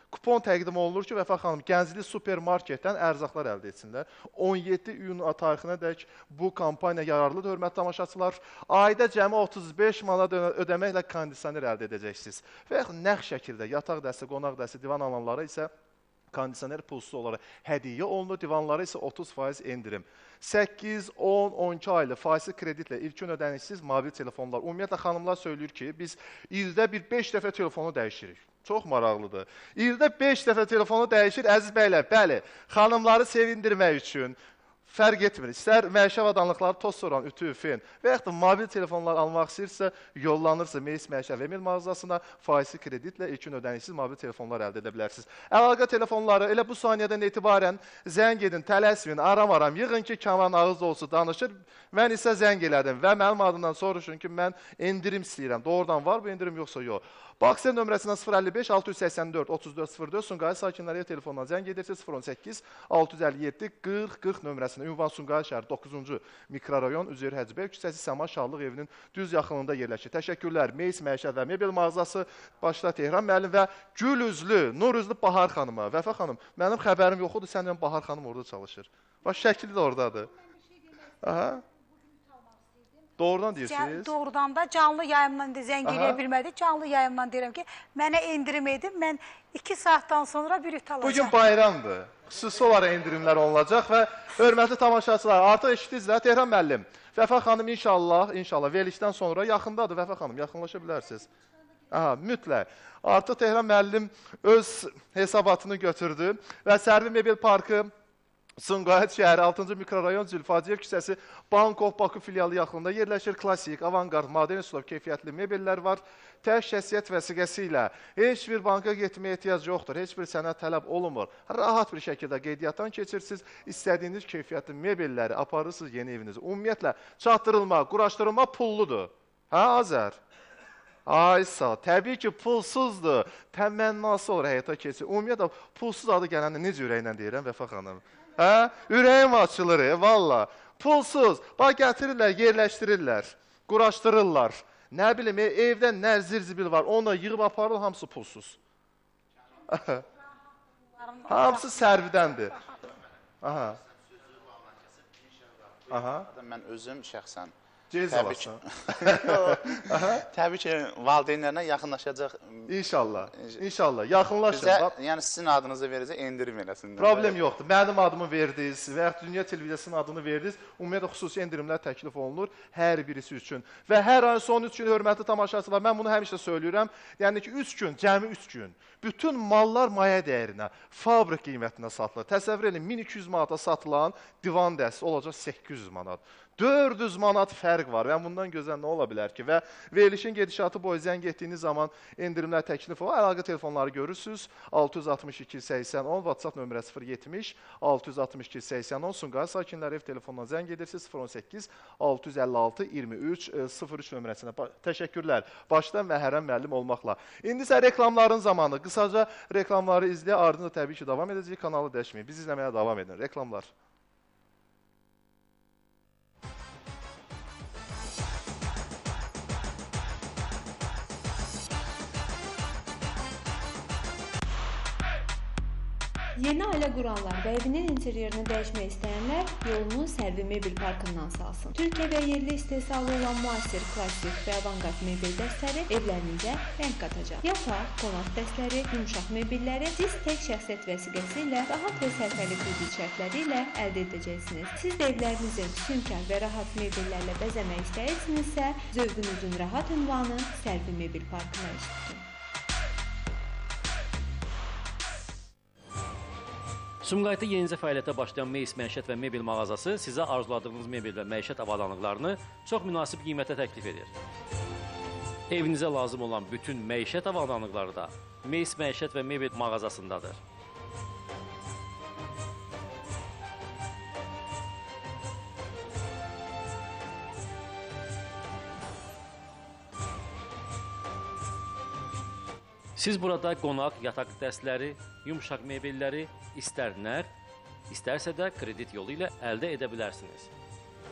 B: Kupon təqdim olunur ki, Vəfa xanım, Gənclik supermarketdən ərzaqlar əldə etsinlər. 17 iyun tarixinədək bu kampaniya yararlıdır, hörmətli tamaşaçılar. Ayda cəmi 35 manat ödəməklə kondisioner əldə edəcəksiniz. Və yaxud nəğd şəkildə yataq dəsti, qonaq dəsti, divan alanlara isə kondisioner pulsuz olaraq hədiyyə olunur, divanlara isə 30% endirim. 8, 10, 12 aylı faizli kreditlə ilkin ödənişsiz mobil telefonlar. Ümumiyyətlə, xanımlar söylüyor ki, biz ildə 5 dəfə telefonu dəyişirik. Çox maraqlıdır. İldə 5 dəfə telefonu dəyişir, əziz bəylər. Bəli, xanımları sevindirmək üçün fərq etmir. İstər məişə avadanlıqları, toz soran, ütü, fen və yaxud da mobil telefonlar almaq istəyirsə, yollanırsa Meis Məişə və Emil mağazasına faizli kreditlə ilkin ödənişsiz mobil telefonlar əldə edə bilərsiniz. Əlaqə telefonları elə bu saniyədən etibarən zəng edin, tələsmin, aram, yığın ki, Kamran ağız olsun, danışır. Mən isə zəng elədim və mənim adımdan soruşun ki, mən endirim istəyirəm. Doğrudan var bu endirim yoxsa yox? Baksel nömrəsindən 055 684 3404 Sumqayıt sakinləri telefondan zəng edirsiniz 018 657 40 40 nömrəsində. Ünvan Sumqayıt şəhəri 9-cu mikrorayon Üzeyir Həcbəyev küçəsi Səma Şahlıq evinin düz yaxınlığında yerləşir. Təşəkkürlər. Meis Məişət və Mebel mağazası başda Tehran müəllim və gül üzlü, nur üzlü Bahar xanıma. Vəfa xanım, mənim xəbərim yox idi, səndən Bahar xanım orada çalışır. Bax, şəkli də oradadır. Aha. Doğrudan deyirsiniz?
C: Doğrudan da canlı yayımdan zəng eləyə bilmədik. Canlı yayımdan deyirəm ki, mənə endirim edin. Mən 2 saatdan sonra bir ütü alacaq.
B: Bugün bayramdır. Xüsusi olaraq endirimlər olacaq və hörmətli tamaşaçılar, artıq eşitdinizlər Tehran müəllim. Vəfa xanım inşallah verilişdən sonra yaxındadır. Vəfa xanım, yaxınlaşa bilərsiniz. Aha, mütləq. Artıq Tehran müəllim öz hesabatını götürdü və Sərvi Mebel Parkı Sumqayıt şəhəri 6-cı mikrorayon Zülfaciyev küçəsi Bankov Bakı filialı yaxınında yerləşir. Klassik, avangard, modern üslub keyfiyyətli mebellər var. Tək şəxsiyyət vəsiqəsi ilə heç bir banka getməyə ehtiyac yoxdur. Heç bir sənəd tələb olunmur. Rahat bir şəkildə qeydiyyatdan keçirsiniz. İstədiyiniz keyfiyyətli mebelləri aparırsınız yeni evinizə. Ümumiyyətlə, çatdırılma, quraşdırılma pulludur. Hə, Azər? Ay sağ, təbii ki, pulsuzdur. Təmənnası olur həyata keçir. Ümumiyyətlə, pulsuz adı gələndə necə ürəklə deyirəm, Vəfa xanım? Hə? Ürəyim açılır, valla. Pulsuz. Bax, gətirirlər, yerləşdirirlər, quraşdırırlar. Nə bilim, evdə nə zirzibil var, onu yığıb aparır, hamısı pulsuz. Hamısı sərvidəndir. Aha. Aha.
D: Mən özüm şəxsən
B: Cez alasın.
D: təbii ki, valideynlərlə yaxınlaşacaq.
B: İnşallah, inşallah. Yaxınlaşın.
D: Bizə, yəni sizin adınızı verəcək, endirim eləsinlər.
B: Problem yoxdur. Mənim adımı verdiniz və yaxud Dünya Televiziyasının adını verdiniz. Ümumiyyətlə, xüsusi endirimlər təklif olunur hər birisi üçün. Və hər ayın son 3 gün, hörmətli tamaşaçılar, mən bunu həmişə söylüyorum. Yəni ki, 3 gün, cəmi 3 gün. Bütün mallar maya dəyərinə, fabrik qiymətinə satılır. Təsəvvür edin, 1200 manata satılan divan dəsti olacaq 800 manat. 400 manat fərq var və bundan gözəl nə ola bilər ki? Və verilişin gedişatı boyu zəng etdiyiniz zaman endirimlər təklif olur. Əlaqə telefonları görürsünüz. 662 80 10, WhatsApp nömrəsi 070 662 80 10. Sumqayıt sakinləri ev telefonundan zəng edirsiniz 018 656 23 03 nömrəsinə. Təşəkkürlər. Başdan Məhərrəm müəllim olmaqla. İndi isə reklamların zamanı. Qısaca reklamları izləyə, ardınca təbii ki, davam edəcək. Kanalı dəyişməyin. Biz izləməyə davam edin. Reklamlar.
F: Yeni ailə quranlar və evinin interyerini dəyişmək istəyənlər yolunu Sərvi Mebel Parkından salsın. Türkiyə və yerli istehsalı olan müasir, klassik və avangard mebel dəstləri evlərinizə rəng qatacaq. Yataq, qonaq dəstləri, yumşaq mebelləri siz tək şəxsiyyət vəsiqəsi ilə rahat və sərfəli kredit şərtləri ilə əldə edəcəksiniz. Siz də evlərinizi füsunkar və rahat mebellərlə bəzəmək istəyirsinizsə, zövqünüzün rahat ünvanı Sərvi Mebel Parkına üz tutun.
G: Sumqayıtda yenicə fəaliyyətə başlayan Meis Məişət və Mebel mağazası sizə arzuladığınız mebel və məişət avadanlıqlarını çox münasib qiymətə təklif edir. Evinizə lazım olan bütün məişət avadanlıqları da Meis Məişət və Mebel mağazasındadır. Siz burada qonaq, yataq dəstləri, yumşaq mebelləri istər nər, istərsə də kredit yolu ilə əldə edə bilərsiniz.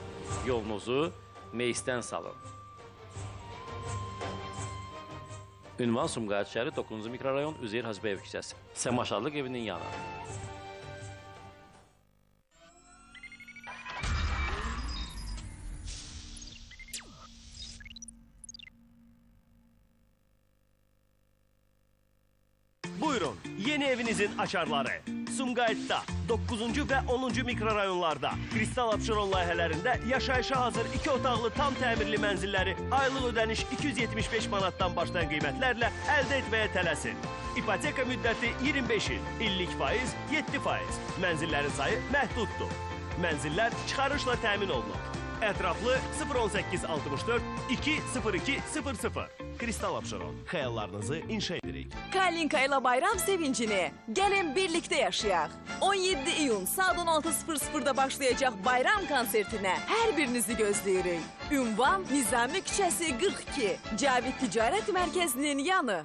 G: Yolunuzu Meisdən salın. Ünvan Sumqayıt şəhəri 9-cu mikrorayon Üzeyir Hacıbəyev küçəsi. Səmaşarlıq evinin yanı.
H: Buyurun, yeni evinizin açarları. Sumqayıtda 9-cu və 10-cu mikrorayonlarda Kristal Abşeron layihələrində yaşayışa hazır 2 otaqlı tam təmirli mənzilləri aylıq ödəniş 275 manatdan başlayan qiymətlərlə əldə etməyə tələsin. İpoteka müddəti 25 il, illik faiz 7%. Mənzillərin sayı məhduddur. Mənzillər çıxarışla təmin olunur. Ətraflı 01864 20200. Kristal Abşeron, xəyallarınızı inşa edirik.
I: Kalinka ilə bayram sevincini gəlin birlikdə yaşayaq. 17 iyun saat 16:00-da başlayacaq bayram konsertinə hər birinizi gözləyirik. Ünvan Nizami küçəsi 42, Cavid Ticarət Mərkəzinin yanı.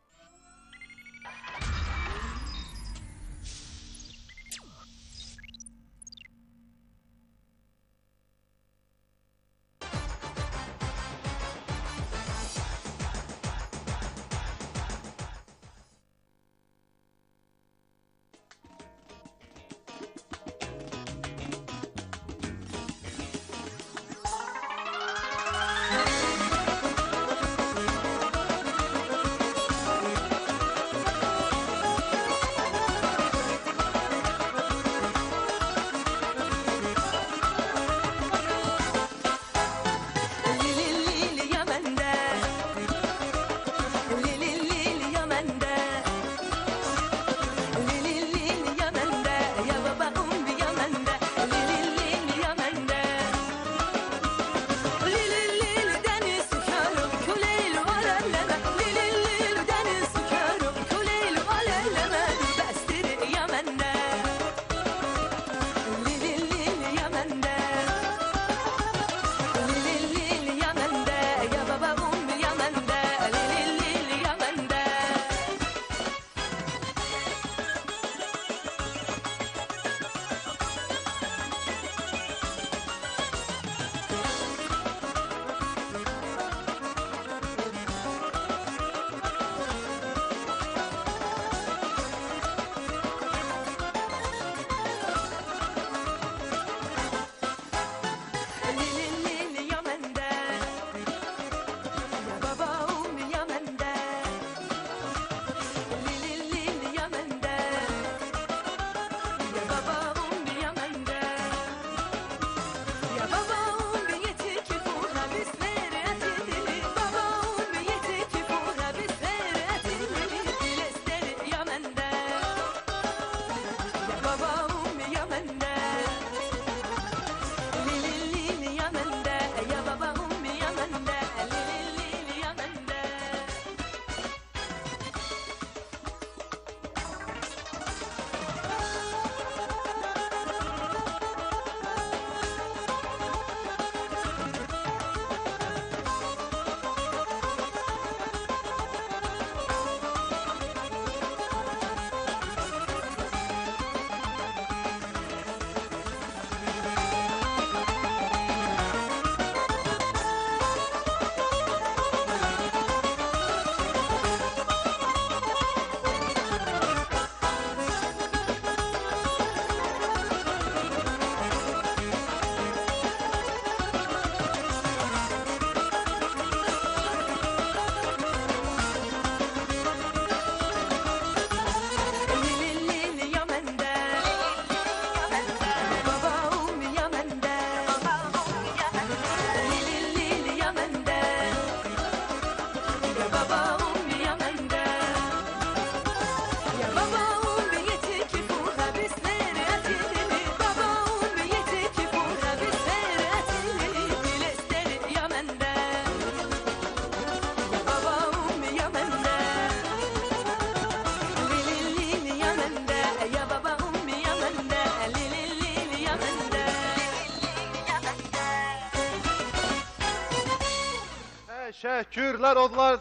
B: Təşəkkürlər,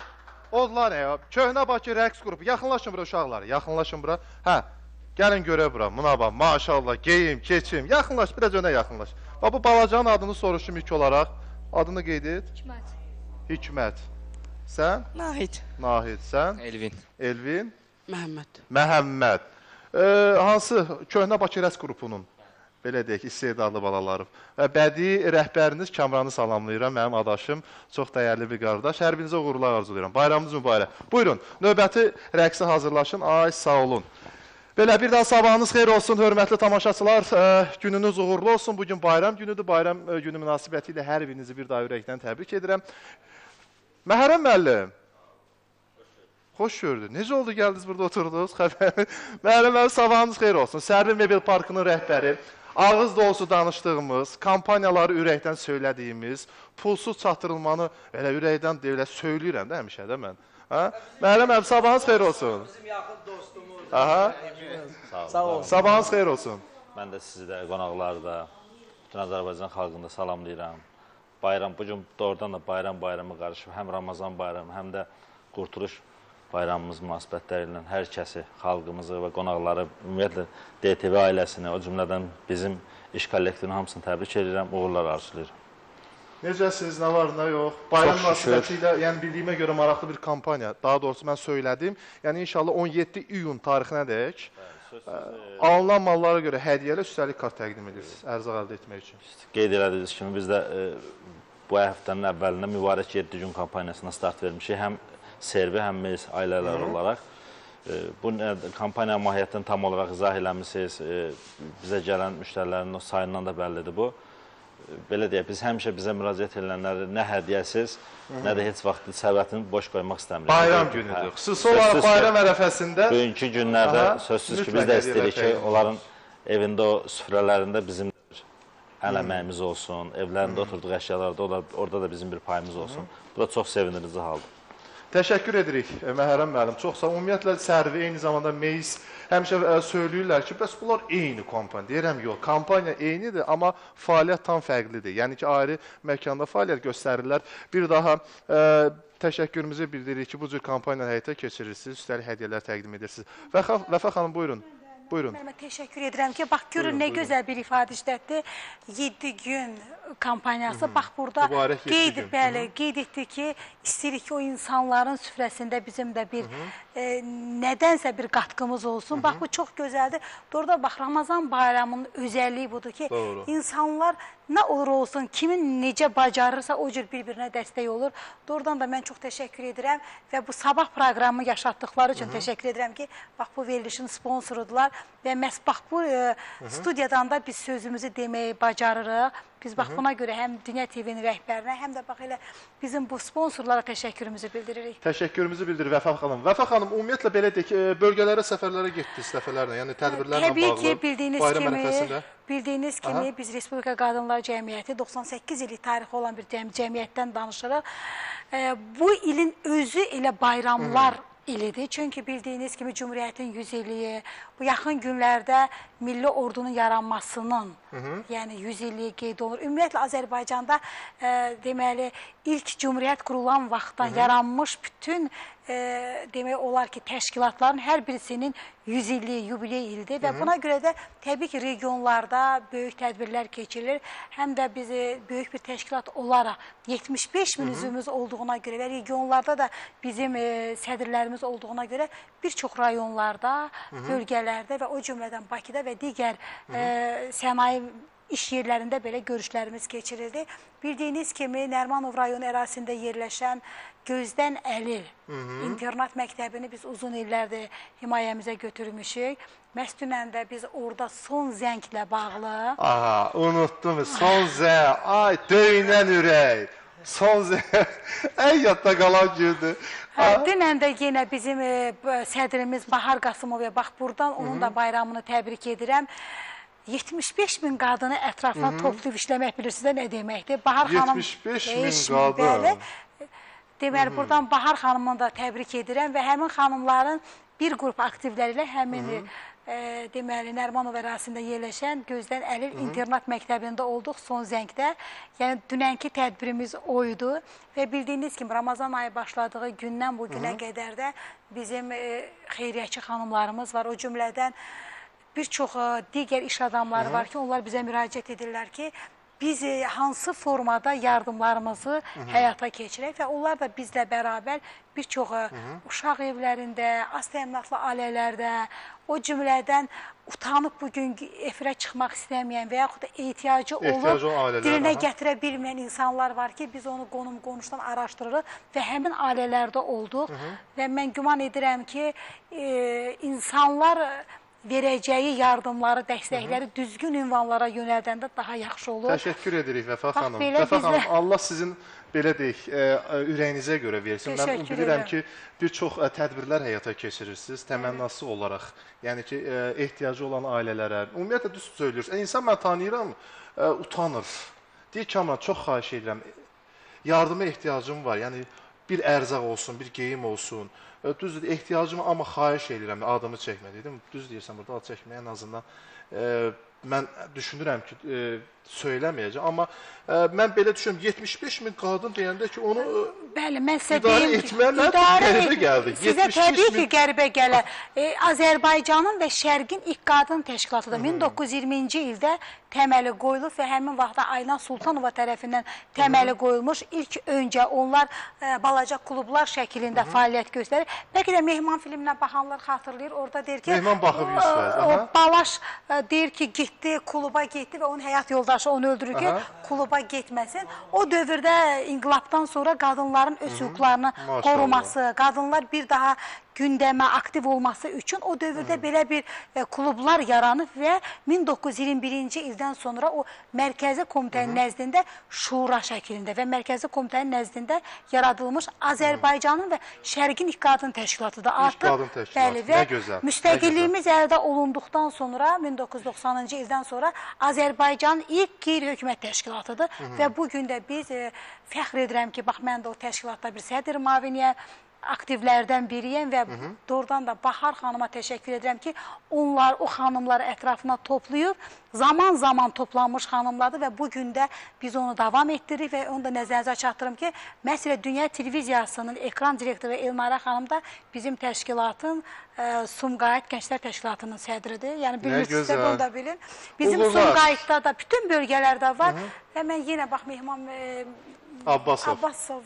B: odlar nə ya? Köhnə Bakı rəqs qrupu. Yaxınlaşın bura uşaqlar, yaxınlaşın bura. Hə, gəlin görə bura. Buna bax, maşallah, geyim, keçim. Yaxınlaş, biraz önə yaxınlaş. Bax, bu balacanın adını soruşum ilk olaraq. Adını qeyd et.
J: Hikmət.
B: Hikmət. Sən?
J: Nahid.
B: Nahid, sən?
J: Elvin.
B: Elvin?
J: Məhəmməd.
B: Məhəmməd. Hansı Köhnə Bakı rəqs qrupunun, belə deyək, istedadlı balalarım və bədii rəhbəriniz Kamranı salamlayıram, mənim adaşım, çox dəyərli bir qardaş. Hər birinizə uğurlar arzulayıram. Bayramınız mübarək. Buyurun, növbəti rəqsə hazırlaşın. Ay, sağ olun. Belə bir daha sabahınız xeyir olsun, hörmətli tamaşaçılar. Gününüz uğurlu olsun. Bugün bayram günüdür. Bayram günü münasibəti ilə hər birinizi bir daha ürəkdən təbrik edirəm. Məhərrəm müəllim. Xoş gördük. Necə oldu gəldiniz burada oturdunuz? Məhərrəm müəllim, sabahınız xeyir olsun. Sərvi Mebel Parkının rəhbəri, ağız dolusu danışdığımız, kampaniyaları ürəkdən söylədiyimiz, pulsuz çatdırılmanı elə ürəkdən deyilə söyləyirəm də həmişə də mən. Məhərrəm müəllim, sabahınız xeyir olsun.
E: Bizim yaxın dostumuz.
B: Aha.
E: Sağ olun.
B: Sabahınız xeyir olsun.
K: Mən də sizi də, qonaqları da, bütün Azərbaycan xalqını da salamlayıram. Bayram, bugün doğrudan da bayramı qarışıb, həm Ramazan bayramı, həm də Qurtuluş bayramımız münasibətləri ilə hər kəsi, xalqımızı və qonaqları, ümumiyyətlə DTV ailəsini, o cümlədən bizim iş kollektivini hamısını təbrik edirəm, uğurlar arzulayıram.
B: Necəsiniz, nə var, nə yox? Bayram münasibəti ilə, yəni bildiyimə görə maraqlı bir kampaniya, daha doğrusu mən söylədim. Yəni inşallah 17 iyun tarixinədək alınan mallara görə hədiyyələ üstəlik kart təqdim edirsiniz, ərzaq əldə etmək üçün.
K: Qeyd elədiyiniz kimi biz də bu həftənin əvvəlində Mübarək 7 gün kampaniyasına start vermişik. Həm servi, həm meys ailələr olaraq. Bu kampaniya mahiyyətini tam olaraq izah eləmişsiniz. Bizə gələn müştərilərin sayından da bəllidir bu. Belə deyək, biz həmişə bizə müraciət edilənləri nə hədiyyəsiz, nə də heç vaxt səbətini boş qoymaq istəmirik.
B: Bayram günüdür. Xüsusi olaraq bayram ərəfəsində.
K: Bugünkü günlərdə sözsüz ki, biz də istəyirik ki, onların evində, o süfrələrində bizim əl əməyimiz olsun, evlərində oturduq əşyalarda, orada da bizim bir payımız olsun. Bu da çox sevindirici haldır.
B: Təşəkkür edirik Məhərrəm müəllim. Çox sağ olun. Ümumiyyətlə sərvi, eyni zamanda meys həmişə söyləyirlər ki, bəs bunlar eyni kampaniya. Deyirəm, yox, kampaniya eynidir, amma fəaliyyət tam fərqlidir. Yəni ki, ayrı məkanda fəaliyyət göstərirlər. Bir daha təşəkkürümüzü bildiririk ki, bu cür kampaniyanı həyata keçirirsiniz, üstəlik hədiyyələr təqdim edirsiniz. Vəfa xanım, buyurun. Buyurun.
C: Mən təşəkkür edirəm ki, bax görün nə gözəl bir ifadə işlətdi. 7 gün kampaniyası. Bax burada qeyd etdi ki, istəyirik ki, o insanların süfrəsində bizim də bir nədənsə bir qatqımız olsun. Bax bu çox gözəldir. Doğrudan bax Ramazan bayramının özəlliyi budur ki, insanlar nə olur olsun, kimin necə bacarırsa o cür bir-birinə dəstək olur. Doğrudan da mən çox təşəkkür edirəm və bu sabah proqramı yaşatdıqları üçün təşəkkür edirəm ki, bax bu verilişin sponsorudular və məhz bax bu studiyadan da biz sözümüzü deməyi bacarırıq. Biz bax buna görə həm Dünya TV-nin rəhbərinə, həm də bax elə bizim bu sponsorlara təşəkkürümüzü bildiririk.
B: Təşəkkürümüzü bildirir Vəfa xanım. Vəfa xanım, ümumiyyətlə belə deyək, bölgələrə, səfərlərə getdiniz dəfələrlə, yəni tədbirlərlə bağlı.
C: Təbii ki, bildiyiniz kimi biz Respublika Qadınlar Cəmiyyəti 98 illik tarixi olan bir cəmiyyətdən danışırıq. Bu ilin özü elə bayramlar ilidir. Çünki bildiyiniz kimi Cumhuriyyətin 100 illiyi, bu yaxın günlərdə milli ordunun yaranmasının, yəni 100 illiyi qeyd olunur. Ümumiyyətlə Azərbaycanda deməli ilk Cumhuriyyət qurulan vaxtdan yaranmış bütün demək olar ki, təşkilatların hər birisinin 100 illiyi, yubiley ildir və buna görə də təbii ki, regionlarda böyük tədbirlər keçirilir. Həm də biz böyük bir təşkilat olaraq 75 min üzvümüz olduğuna görə və regionlarda da bizim sədrlərimiz olduğuna görə bir çox rayonlarda, bölgələrdə və o cümlədən Bakıda və digər sənaye iş yerlərində belə görüşlərimiz keçirildi. Bildiyiniz kimi Nərmanov rayonu ərazisində yerləşən Gözdən Əlil internat məktəbini biz uzun illərdir himayəmizə götürmüşük. Məhz dünən də biz orada son zənglə bağlı.
B: Aha, unutdum. Son zəng. Ay, döyünən ürək. Son zəng. Ən yadda qalan gündür.
C: Dünən də yenə bizim sədrimiz Bahar Qasımova, bax buradan onun da bayramını təbrik edirəm. 75 min qadını ətrafına toplayıb işləmək bilirsiniz nə deməkdir?
B: 75 min qadın.
C: Deməli, buradan Bahar xanımını da təbrik edirəm və həmin xanımların bir qrup aktivləri ilə həmin deməli, Nərmanov ərazisində yerləşən Gözdən Əlil internat məktəbində olduq son zəngdə. Yəni, dünənki tədbirimiz oydu və bildiyiniz kimi Ramazan ayı başladığı gündən bu günə qədər də bizim xeyriyyətçi xanımlarımız var. O cümlədən bir çox digər iş adamları var ki, onlar bizə müraciət edirlər ki, biz hansı formada yardımlarımızı həyata keçirək və onlar da bizlə bərabər bir çox uşaq evlərində, az təminatlı ailələrdə, o cümlədən utanıb bugün efirə çıxmaq istəməyən və yaxud da ehtiyacı olub dilinə gətirə bilməyən insanlar var ki, biz onu qonum-qonuşdan araşdırırıq və həmin ailələrdə olduq və mən güman edirəm ki, insanlar verəcəyi yardımları, dəstəkləri düzgün ünvanlara yönəldəndə daha yaxşı olur.
B: Təşəkkür edirik Vəfa xanım. Vəfa xanım, Allah sizin belə deyək, ürəyinizə görə versin. Mən bilirəm ki, bir çox tədbirlər həyata keçirirsiniz, təmənnası olaraq. Yəni ki, ehtiyacı olan ailələrə, ümumiyyətlə düz söylüyorsunuz. İnsan mən tanıyıram, utanır. Deyir ki, amma çox xahiş edirəm, yardıma ehtiyacım var. Yəni, bir ərzaq olsun, bir geyim olsun. Düzdür, ehtiyacımı amma xahiş edirəm, adımı çəkmə dedim. Düz deyirsən, burada ad çəkməyə en azından mən düşünürəm ki, söyləməyəcəm. Amma mən belə düşünürəm, 75 min qadın deyəndə ki, onu idarə etməklə qəribə gəldik.
C: Sizə təbii ki, qəribə gələr. Azərbaycanın və Şərqin ilk qadın təşkilatıdır. 1920-ci ildə təməli qoyulub və həmin vaxtda Ayna Sultanova tərəfindən təməli qoyulmuş. İlk öncə onlar balaca klublar şəklində fəaliyyət göstərir. Bəlkə də Mehman filminə baxanlar xatırlayır. Orada deyir ki,
B: Mehman baxıb 100%.
C: O balaş deyir ki, getdi, kluba getdi və onun həyat yoldaşı onu öldürür ki, kluba getməsin. O dövrdə inqilabdan sonra qadınların öz hüquqlarını qoruması, qadınlar bir daha gündəmə aktiv olması üçün o dövrdə belə bir klublar yaranıb və 1921-ci ildən sonra o Mərkəzi Komitənin nəzdində şura şəklində və Mərkəzi Komitənin nəzdində yaradılmış Azərbaycanın və Şərqin ilk qadın təşkilatıdır. Artıq bəli və müstəqilliyimiz əldə olunduqdan sonra 1990-cı ildən sonra Azərbaycanın ilk qeyri-hökumət təşkilatıdır və bu gün də biz fəxr edirəm ki, bax mən də o təşkilatda bir sədr müaviniyəm, aktivlərdən biriyəm və doğrudan da Bahar xanıma təşəkkür edirəm ki, onlar o xanımları ətrafına toplayıb, zaman-zaman toplanmış xanımlardır və bugün də biz onu davam etdiririk və onu da nəzərinizə çatdırım ki, məsələ Dünya Televiziyasının ekran direktoru Elnara xanım da bizim təşkilatın Sumqayıt Gənclər Təşkilatının sədridir. Yəni bilmirsinizsə bunu da bilin. Bizim Sumqayıtda da bütün bölgələrdə var və mən yenə bax Mehman Abbasov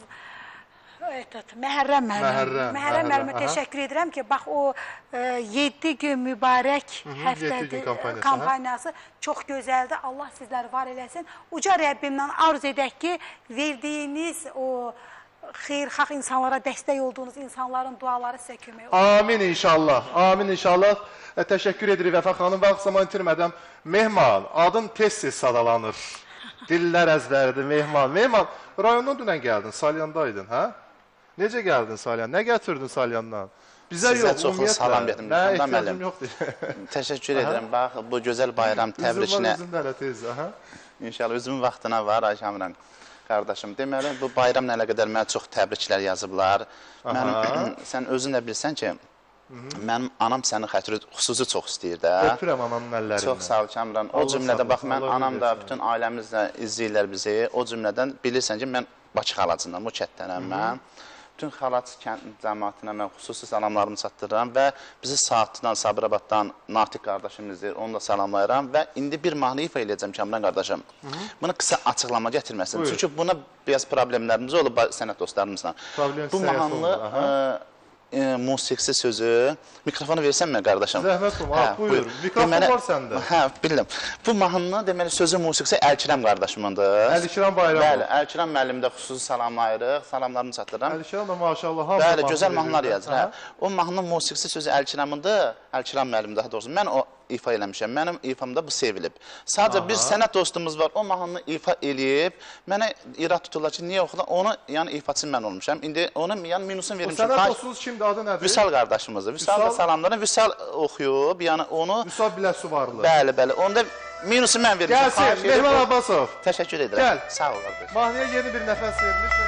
C: Məhərrəm müəllimə təşəkkür edirəm ki, bax o 7 gün mübarək həftədir kampaniyası çox gözəldir. Allah sizləri var eləsin. Uca Rəbbimdən arz edək ki, verdiyiniz o xeyirxah insanlara dəstək olduğunuz insanların duaları sizə kömək olur.
B: Amin inşallah. Amin inşallah. Təşəkkür edirik Vəfa xanım. Vaxt zaman itirmədən Mehman, adın tez-tez sadalanır. Dillər əzbəridir Mehman. Mehman, rayondan dünən gəldin, Salyandaydın, hə? Necə gəldin Salyan? Nə gətirdin Salyandan? Bizə yox,
D: çoxlu salam verdim.
B: Nə ehtiyacım yoxdur.
D: Təşəkkür edirəm. Bax, bu gözəl bayram təbrişinə.
B: Üzüm var, tez, aha.
D: İnşallah üzümün vaxtına var, Ayşəmrən qardaşım. Deməli, bu bayramla əlaqədar mənə çox təbriklər yazıblar. Sən özün də bilsən ki, mənim anam sənin xətri xüsusi çox istəyir də.
B: Öpürəm anamın əllərindən.
D: Çox sağ ol Kəmran. O cümlədə, bax, mən anam da, bütün ailəmiz də izləyirlər bizi. O cümlədən bilirsən ki, mən Bakı xalacından, o kətdənəm mən. Bütün xalac cəmaatına mən xüsusi salamlarımı çatdırıram və bizi Saatlıdan, Sabirabaddan Natiq qardaşımızdır, onu da salamlayıram və indi bir mahnı ifa eləyəcəm Kəmran qardaşım. Bunu qısa açıqlama gətirməsin. Çünki buna biraz problemlərimiz olub sənət dostlarımızla. Bu mahnı musiqisi sözü. Mikrofonu versən mi qardaşım?
B: Zəhmət olma, buyur. Mikrofon var səndə.
D: Hə, bildim. Bu mahnı deməli sözü musiqisi Əlkirəm qardaşımındır.
B: Əlkirəm bayramı.
D: Bəli, Əlkirəm müəllim də xüsusi salamlayırıq. Salamlarımı çatdırıram.
B: Əlkirəm də maşallah.
D: Bəli, gözəl mahnılar yazır. Hə. O mahnının musiqisi sözü Əlkirəmindir. Əlkirəm müəllim daha doğrusu. Mən o ifa eləmişəm. Mənim ifamda bu sevilib. Sadəcə bir sənət dostumuz var. O mahnını ifa eləyib. Mənə irad tuturlar ki, niyə oxudan? Onu, yəni ifaçı mən olmuşam. İndi onun yəni minusunu vermişəm.
B: O sənət dostunuz kimdir? Adı nədir?
D: Vüsal qardaşımızdır. Vüsal da salamlarım. Vüsal oxuyub. Yəni onu...
B: Vüsal Biləsuvarlı.
D: Bəli, bəli. Onda minusu mən vermişəm.
B: Gəlsin, Mehman Abbasov.
D: Təşəkkür edirəm.
B: Gəl.
D: Sağ ol qardaş.
B: Mahnıya yeni bir nəfəs vermiş.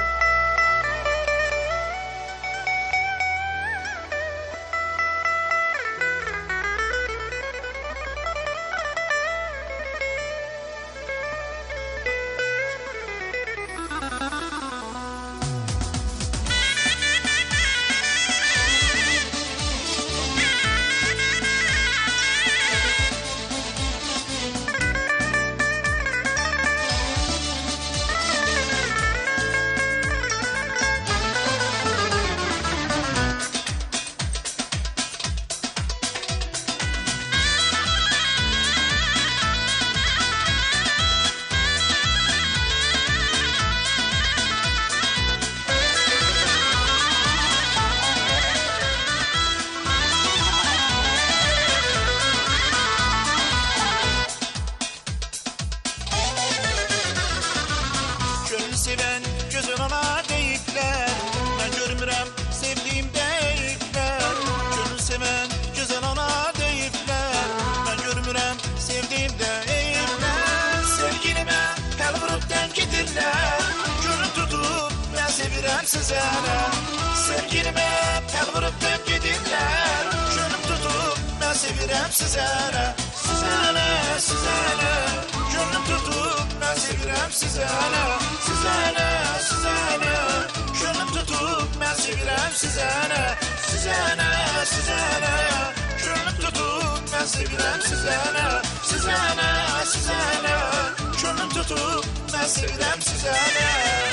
A: sizənə. Sevgilime tel vurup döp gedirlər. Gönlüm tutup mən sevirəm sizənə. Sizənə, sizənə. Gönlüm tutup mən sevirəm sizənə. Sizənə, sizənə. Gönlüm tutup mən sevirəm sizənə. Sizənə, sizənə. Gönlüm tutup mən sevirəm sizənə. Sizənə, sizənə. Gönlüm tutup mən sevirəm sizənə.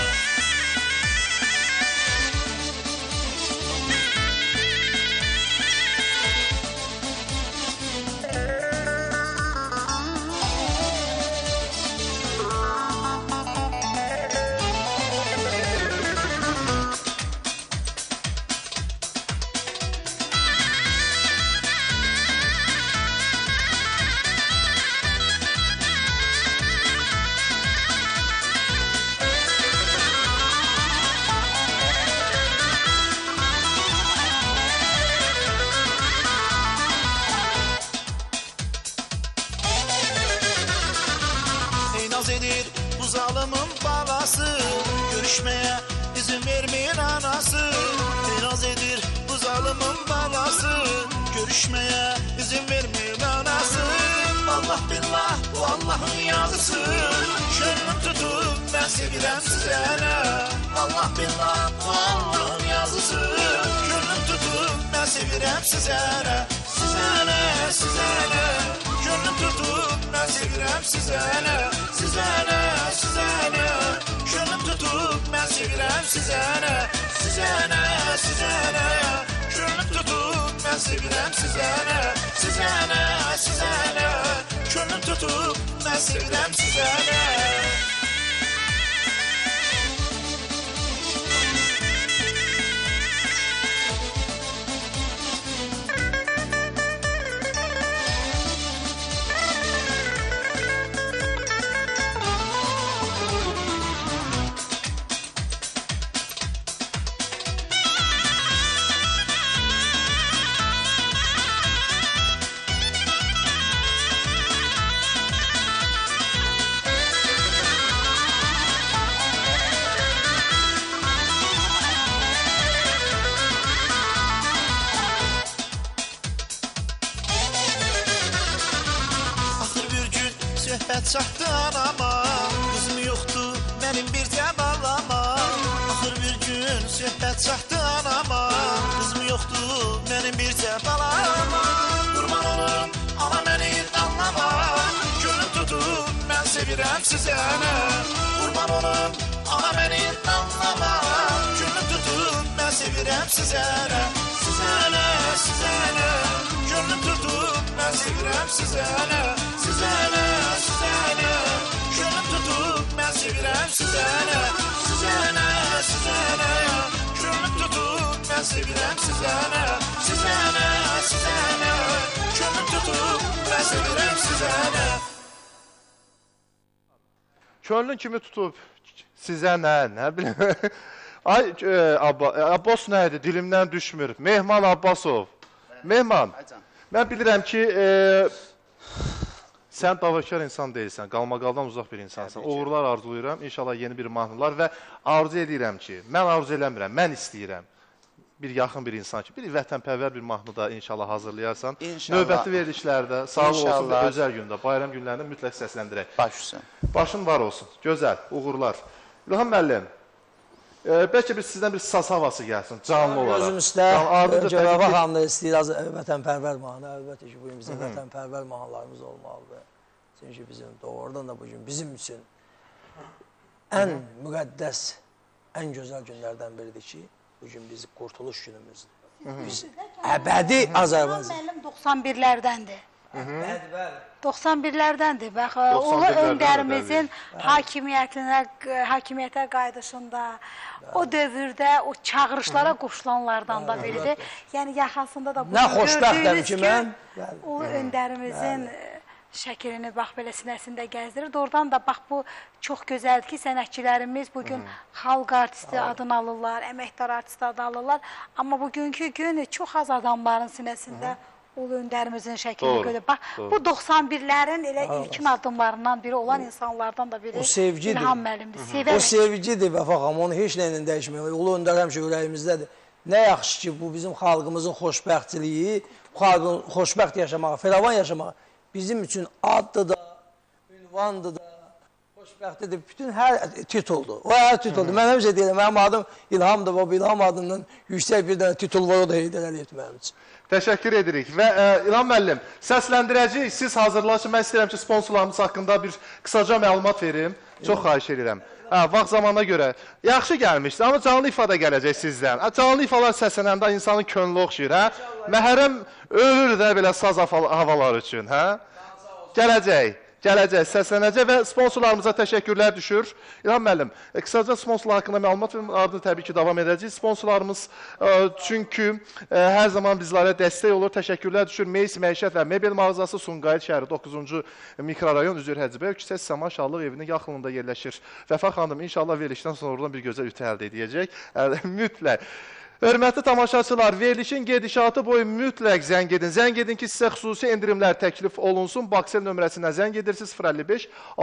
A: Naz edir bu zalımın balası, görüşmeye izin vermeyen anası. Naz edir bu zalımın balası, görüşmeye izin vermeyen anası. Allah billah bu Allah'ın yazısı, gönlüm tutup ben sevirəm sizənə. Allah billah bu Allah'ın yazısı, gönlüm tutup ben sevirəm sizənə. Sizənə, sizənə. Gönlüm tutup ben sevirəm sizənə. Sizənə, sizənə. Gönlüm tutup ben sevirəm sizənə. Sizənə, sizənə. Gönlüm tutup ben sevirəm sizənə. Sizənə, sizənə. Gönlüm tutup ben sevirəm sizənə. Söhbət çatdı anama, qızım yoxdur mənim bir cəbalama. Axır bir gün söhbət çatdı anama, qızım yoxdur mənim bir cəbalama. Qurban olum, ana məni anlama, gönlüm tutub mən sevirəm sizənə. Qurban olum, ana məni anlama, gönlüm tutub mən sevirəm sizənə. Sizənə, sizənə. Gönlüm tutup ben sevirəm sizənə. Sizənə, sizənə. Gönlüm tutup ben sevirəm sizənə. Sizənə, sizənə. Gönlüm tutup ben sevirəm sizənə. Sizənə, sizənə. Gönlüm tutup ben sevirəm sizənə.
B: Könlün kimi tutub sizə nə bilim. Ay Abbas nədir? Dilimdən düşmür. Mehman Abbasov. Mehman, mən bilirəm ki, sən davakar insan deyilsən, qalmaqaldan uzaq bir insansan. Uğurlar arzulayıram, inşallah yeni bir mahnılar və arzu edirəm ki, mən arzu eləmirəm, mən istəyirəm. Bir yaxın bir insan ki, bir vətənpərvər bir mahnı da inşallah hazırlayarsan. Növbəti verilişlərdə, sağlıq olsun və özəl gündə, bayram günlərində mütləq səsləndirək.
D: Baş üstə.
B: Başın var olsun, gözəl, uğurlar. İlham müəllim, bəlkə biz sizdən bir saz havası gəlsin, canlı olaraq.
E: Gözüm üstə, Cəvava xanımda istəyir vətənpərvər mahnı. Əlbəttə ki, bugün bizim vətənpərvər mahnılarımız olmalıdır. Çünki bizim doğrudan da bugün bizim üçün ən müqəddəs, ən gözəl günlərdən biridir ki, bugün bizim qurtuluş günümüzdür. Biz əbədi Azərbaycan.
C: Mənim 91-lərdəndir.
E: Bəli.
C: 91-lərdəndir. Bax, ulu öndərimizin hakimiyyətə qaydışında, o dövrdə o çağırışlara qoşulanlardan da biridir. Yəni, yaxasında da
E: nə xoşbəxtəm ki, mən
C: ulu öndərimizin şəklini bax belə sinəsində gəzdirir. Oradan da bax bu çox gözəldir ki, sənətçilərimiz bugün xalq artisti adını alırlar, əməkdar artisti adını alırlar. Amma bugünkü gün çox az adamların sinəsində ulu öndərimizin şəklini
B: Doğru,
C: görüb. Bax,
B: doğru.
C: bu 91-lərin elə ilkin addımlarından biri olan insanlardan da biri
E: O sevgidir.
C: İlham müəllimdir.
E: O
C: Sevərək.
E: sevgidir Vəfa xanım, onu heç nə ilə dəyişmək. Ulu öndər həmişə ürəyimizdədir. Nə yaxşı ki, bu bizim xalqımızın xoşbəxtçiliyi, bu xalqın xoşbəxt yaşamağı, firavan yaşamağı bizim üçün addır da, ünvandır da, xoşbəxtidir. Bütün hər tituldur. O hər tituldur. Mən həmişə deyirəm, mənim adım İlhamdır və bu İlham adından yüksək bir dənə titul var, o da Heydər Əliyevdir mənim üçün.
B: Təşəkkür edirik. Və İlham müəllim, səsləndirəcəyik. Siz hazırlaşın. Mən istəyirəm ki, sponsorlarımız haqqında bir qısaca məlumat verim. Çox xahiş edirəm. Vaxt zamanına görə. Yaxşı gəlmişdi, amma canlı ifadə gələcək sizdən. Canlı ifalar səslənəndə insanın könlü oxşayır. Məhərrəm ölür də belə saz havalar üçün. Gələcək. Səslənəcək və sponsorlarımıza təşəkkürlər düşür. İlham müəllim, qısaca sponsorlar haqqında məlumat verin, ardından təbii ki, davam edəcək. Sponsorlarımız çünki hər zaman bizlərə dəstək olur, təşəkkürlər düşür. Meys Məişət və Mebel mağazası Sumqayıt şəhəri 9-cu mikrorayon Üzür Həcəbəyev küçəsi Səma Şallıq evinin yaxınlığında yerləşir. Vəfa xanım, inşallah verilişdən sonra oradan bir gözəl ütü əldə edəcək. Mütləq. Hörmətli tamaşaçılar, verilişin gedişatı boyu mütləq zəng edin. Zəng edin ki, sizə xüsusi endirimlər təklif olunsun. Baksel nömrəsindən zəng edirsiniz 055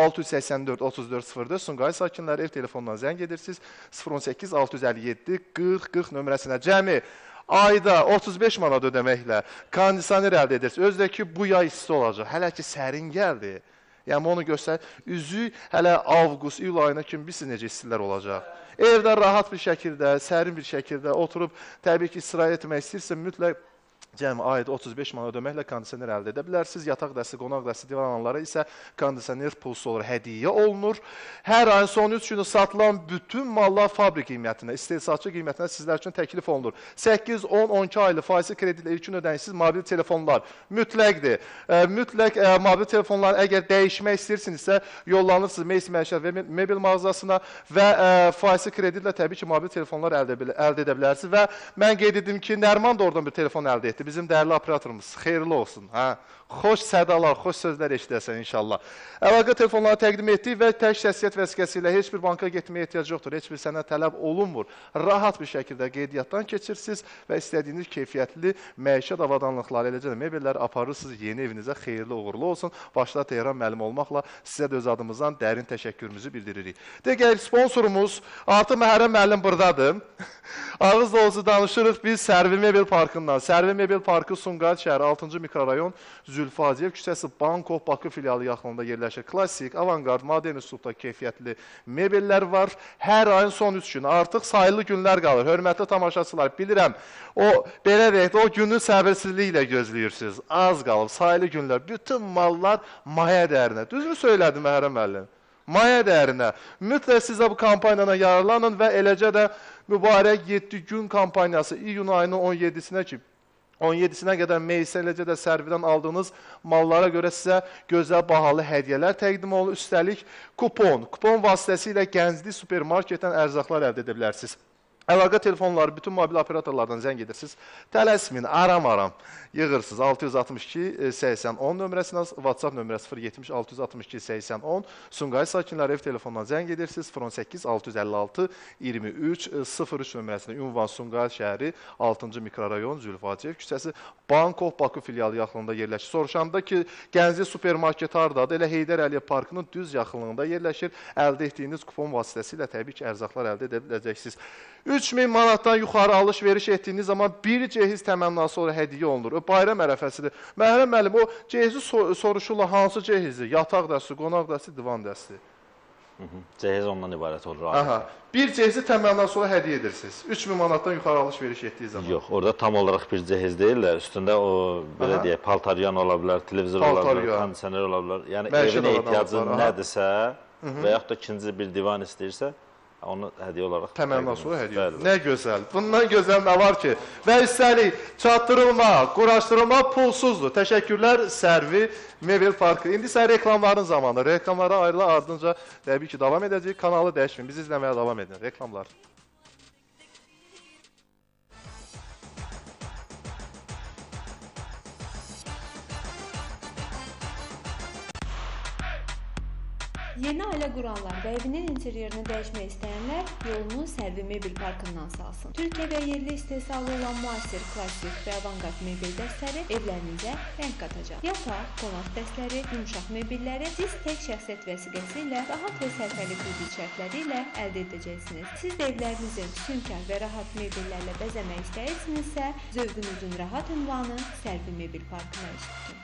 B: 684 3404. Sumqayıt sakinləri ev telefonundan zəng edirsiniz 018 657 40 40 nömrəsinə. Cəmi ayda 35 manat ödəməklə kondisioner əldə edirsiniz. Özdə ki, bu yay isti olacaq. Hələ ki, sərin gəldi. Yəni, onu göstər. Üzü hələ avqust, iyul ayına kimi bilirsiniz necə istilər olacaq. Evdə rahat bir şəkildə, sərin bir şəkildə oturub, təbii ki, istirahət etmək istəyirsə, mütləq cəmi ayda 35 manat ödəməklə kondisioner əldə edə bilərsiniz. Yataq dəsti, qonaq dəsti, divan alanlara isə kondisioner pulsuz olur, hədiyyə olunur. Hər ayın son 3 günü satılan bütün mallar fabrik qiymətinə, istehsalçı qiymətinə sizlər üçün təklif olunur. 8, 10, 12 aylı faizli kreditlə ilkin ödənişsiz mobil telefonlar mütləqdir. Mütləq mobil telefonları əgər dəyişmək istəyirsinizsə, yollanırsınız Meys Məişət və Mebel mağazasına və faizli kreditlə təbii ki, mobil telefonlar əldə edə bilərsiniz. Və mən qeyd edim ki, Nərman da oradan bir telefon əldə etdi. Bizim dəyərli operatorumuz. Xeyirli olsun. Xoş sədalar, xoş sözlər eşidəsən inşallah. Əlaqə telefonları təqdim etdik və tək şəxsiyyət vəsiqəsi ilə heç bir banka getməyə ehtiyac yoxdur. Heç bir sənəd tələb olunmur. Rahat bir şəkildə qeydiyyatdan keçirsiniz və istədiyiniz keyfiyyətli məişət avadanlıqları, eləcə də mebellər aparırsınız. Yeni evinizə xeyirli uğurlu olsun. Başda Tehran müəllim olmaqla sizə də öz adımızdan dərin təşəkkürümüzü bildiririk. Digər sponsorumuz artıq Məhərrəm müəllim buradadır. Ağız dolusu danışırıq biz Sərvi Mebel Parkından. Sərvi Mebel Parkı Sumqayıt şəhəri 6-cı mikrorayon Zülfü Hacıyev küçəsi Bankov Bakı filialı yaxınlığında yerləşir. Klassik, avangard, modern üslubda keyfiyyətli mebellər var. Hər ayın son 3 günü artıq sayılı günlər qalır. Hörmətli tamaşaçılar, bilirəm, belə deyək, o günü səbirsizliklə gözləyirsiniz. Az qalıb, sayılı günlər. Bütün mallar maya dəyərinə. Düzmü söylədim Məhərrəm müəllim? Maya dəyərinə. Mütləq sizə bu kampaniyadan yararlanın və eləcə də mübarək 7 gün kampaniyası iyun ayının 17-sinə qədər meysə, eləcə də Sərvidən aldığınız mallara görə sizə gözəl bahalı hədiyyələr təqdim olunur. Üstəlik kupon vasitəsilə Gəncli supermarketdən ərzaqlar əldə edə bilərsiniz. Əlaqə telefonları bütün mobil operatorlardan zəng edirsiniz. Tələsmin, aram yığırsınız 662-80-10 nömrəsinə, WhatsApp nömrəsi 070-662-80-10. Sumqayıt sakinləri ev telefonundan zəng edirsiniz 018-656-23-03 nömrəsinə. Ünvan Sumqayıt şəhəri 6-cı mikrorayon Zülfü Hacıyev küçəsi Bankov Bakı filialı yaxınlığında yerləşir. Soruşanda ki, Gəncli supermarket hardadır? Elə Heydər Əliyev Parkının düz yaxınlığında yerləşir. Əldə etdiyiniz kupon vasitəsilə təbii ki, ərzaqlar əldə edə biləcəksiniz. 3000 manatdan yuxarı alış-veriş etdiyiniz zaman bir cehiz təmənnası sonra hədiyyə olunur. Bayram ərəfəsidir. Məhərrəm müəllim, o cehizi soruşurlar, hansı cehizi? Yataq dəsti, qonaq dəsti, divan dəsti.
K: Cehiz ondan ibarət olur.
B: Bir cehizi təmənnən sonra hədiyyə edirsiniz. 3000 manatdan yuxarı alış-veriş etdiyi zaman.
K: Yox, orada tam olaraq bir cehiz deyirlər. Üstündə o, belə deyək, paltaryan ola bilər, televizor ola bilər, kondisioner ola bilər. Yəni, evin ehtiyacı nədirsə və yaxud da ikinci bir divan istəyirsə, onu hədiyyə olaraq
B: təmənnən sonra hədiyyə. Nə gözəl. Bundan gözəl nə var ki? Və üstəlik çatdırılma, quraşdırılma pulsuzdur. Təşəkkürlər Sərvi Mebel Parkı. İndi isə reklamların zamanı. Reklamlara ayrıla ardınca təbii ki, davam edəcək. Kanalı dəyişməyin. Bizi izləməyə davam edin. Reklamlar.
F: Yeni ailə quranlar və evinin interyerini dəyişmək istəyənlər yolunu Sərvi Mebel Parkından salsın. Türkiyə və yerli istehsalı olan müasir, klassik və avangard mebel dəstləri evlərinizə rəng qatacaq. Yataq, qonaq dəstləri, yumşaq mebelləri siz tək şəxsiyyət vəsiqəsi ilə rahat və sərfəli kredit şərtləri ilə əldə edəcəksiniz. Siz də evlərinizi füsunkar və rahat mebellərlə bəzəmək istəyirsinizsə, zövqünüzün rahat ünvanı Sərvi Mebel Parkına üstün.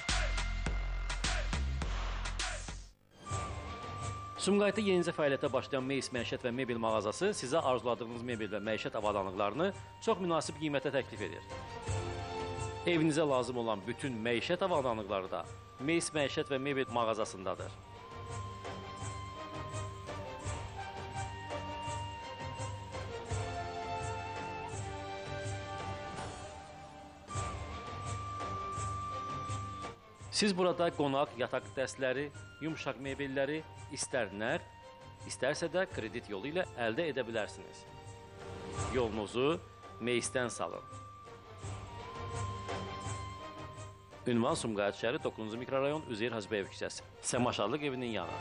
G: Sumqayıtda yenicə fəaliyyətə başlayan Meys məişət və mebel mağazası sizə arzuladığınız mebel və məişət avadanlıqlarını çox münasib qiymətə təklif edir. Evinizə lazım olan bütün məişət avadanlıqları da Meys məişət və mebel mağazasındadır. Siz burada qonaq, yataq dəstləri, yumşaq mebelləri istər nərd, istərsə də kredit yolu ilə əldə edə bilərsiniz. Yolunuzu Meysdən salın. Ünvan Sumqayıt şəhəri 9-cu mikrorayon Üzeyir Hacıbəyev küçəsi. Səmaşarlıq evinin yanı.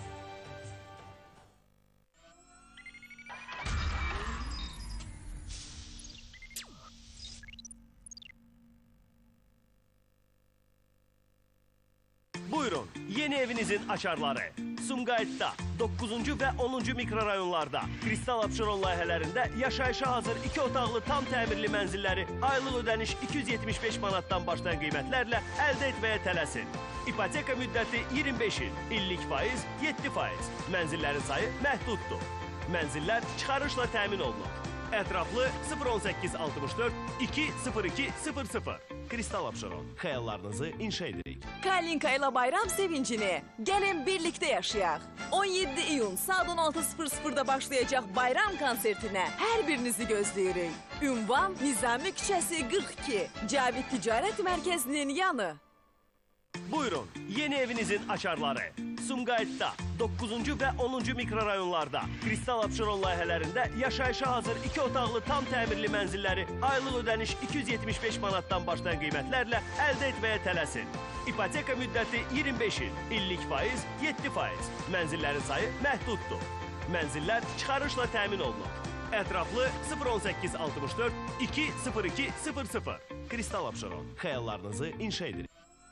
H: Buyurun, yeni evinizin açarları. Sumqayıtda 9-cu və 10-cu mikrorayonlarda Kristal Abşeron layihələrində yaşayışa hazır 2 otaqlı tam təmirli mənzilləri aylıq ödəniş 275 manatdan başlayan qiymətlərlə əldə etməyə tələsin. İpoteka müddəti 25 il, illik faiz 7%. Mənzillərin sayı məhduddur. Mənzillər çıxarışla təmin olunur. Ətraflı 01864 20200. Kristal Abşeron, xəyallarınızı inşa edirik.
I: Kalinka ilə bayram sevincini gəlin birlikdə yaşayaq. 17 iyun saat 16:00-da başlayacaq bayram konsertinə hər birinizi gözləyirik. Ünvan Nizami küçəsi 42, Cavid Ticarət Mərkəzinin yanı.
H: Buyurun, yeni evinizin açarları. Sumqayıtda 9-cu və 10-cu mikrorayonlarda Kristal Abşeron layihələrində yaşayışa hazır 2 otaqlı tam təmirli mənzilləri aylıq ödəniş 275 manatdan başlayan qiymətlərlə əldə etməyə tələsin. İpoteka müddəti 25 il, illik faiz 7%. Mənzillərin sayı məhduddur. Mənzillər çıxarışla təmin olunur. Ətraflı 01864 20200. Kristal Abşeron, xəyallarınızı inşa edirik.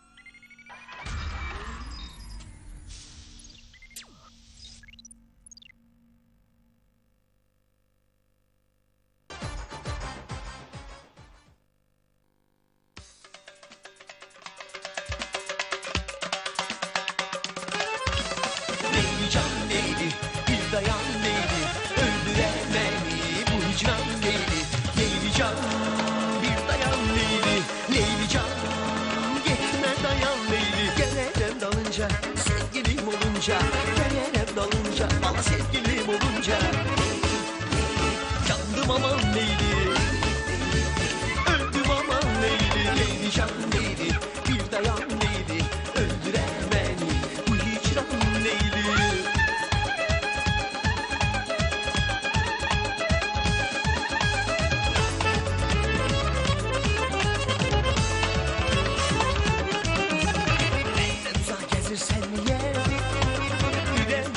J: Gelirim dalınca, bana sevgilim olunca yandım aman Leyli, öldüm aman Leyli. Leyli can Leyli, bir dayan Leyli, öldüren beni bu hicran Leyli. Neyden uzak gezirsen yer,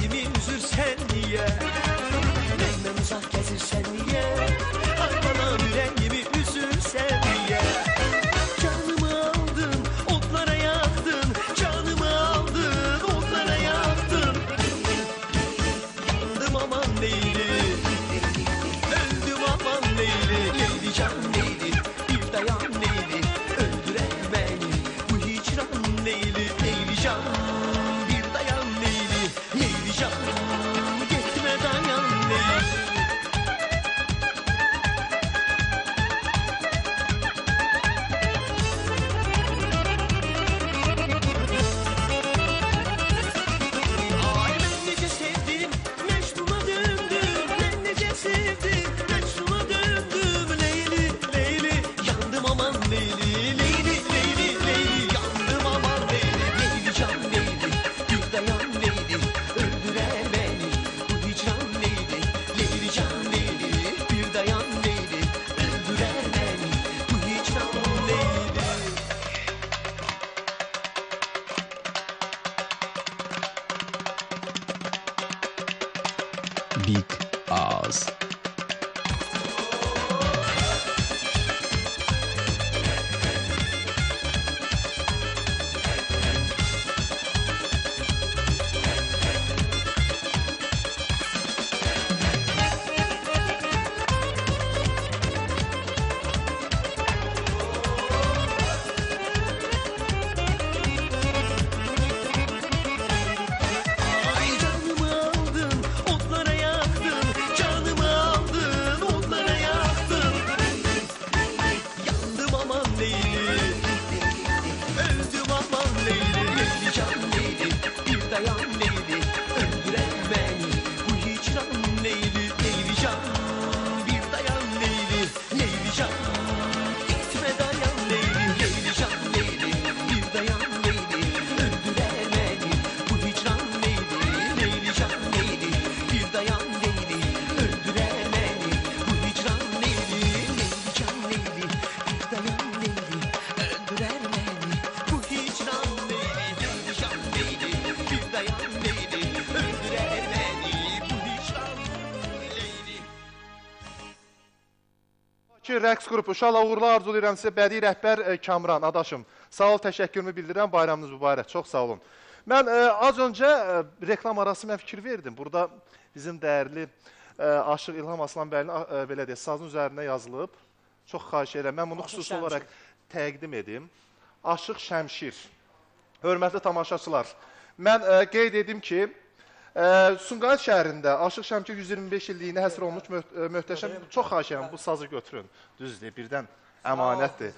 B: rəqs qrupu. İnşallah uğurlar arzulayıram sizə. Bədii rəhbər Kamran, adaşım. Sağ ol, təşəkkürümü bildirirəm. Bayramınız mübarək. Çox sağ olun. Mən az öncə reklam arası mən fikir verdim. Burada bizim dəyərli Aşıq İlham Aslanbəylinin belə deyək, sazın üzərində yazılıb. Çox xahiş edirəm. Mən bunu xüsusi olaraq təqdim edim. Aşıq Şəmşir. Hörmətli tamaşaçılar, mən qeyd edim ki, Sumqayıt şəhərində Aşıq Şəmşir 125 illiyinə həsr olmuş möhtəşəm, çox xahiş edirəm, bu sazı götürün. Düzdür, birdən əmanətdir.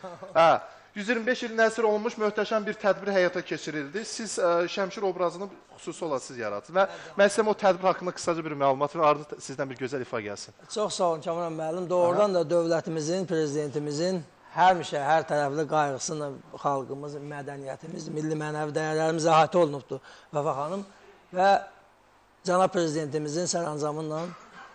B: 125 ilin həsr olmuş möhtəşəm bir tədbir həyata keçirildi. Siz Şəmşir obrazını xüsusi olaraq siz yaratsınız. Və mən istəyirəm o tədbir haqqında qısaca bir məlumat və ardından sizdən bir gözəl ifa gəlsin.
E: Çox sağ olun Kamran müəllim. Doğrudan da dövlətimizin, prezidentimizin həmişə hər tərəfli qayğısıyla xalqımız, mədəniyyətimiz, milli mənəvi dəyərlərimiz əhatə olunubdur Vəfa xanım. Və cənab prezidentimizin sərəncamıyla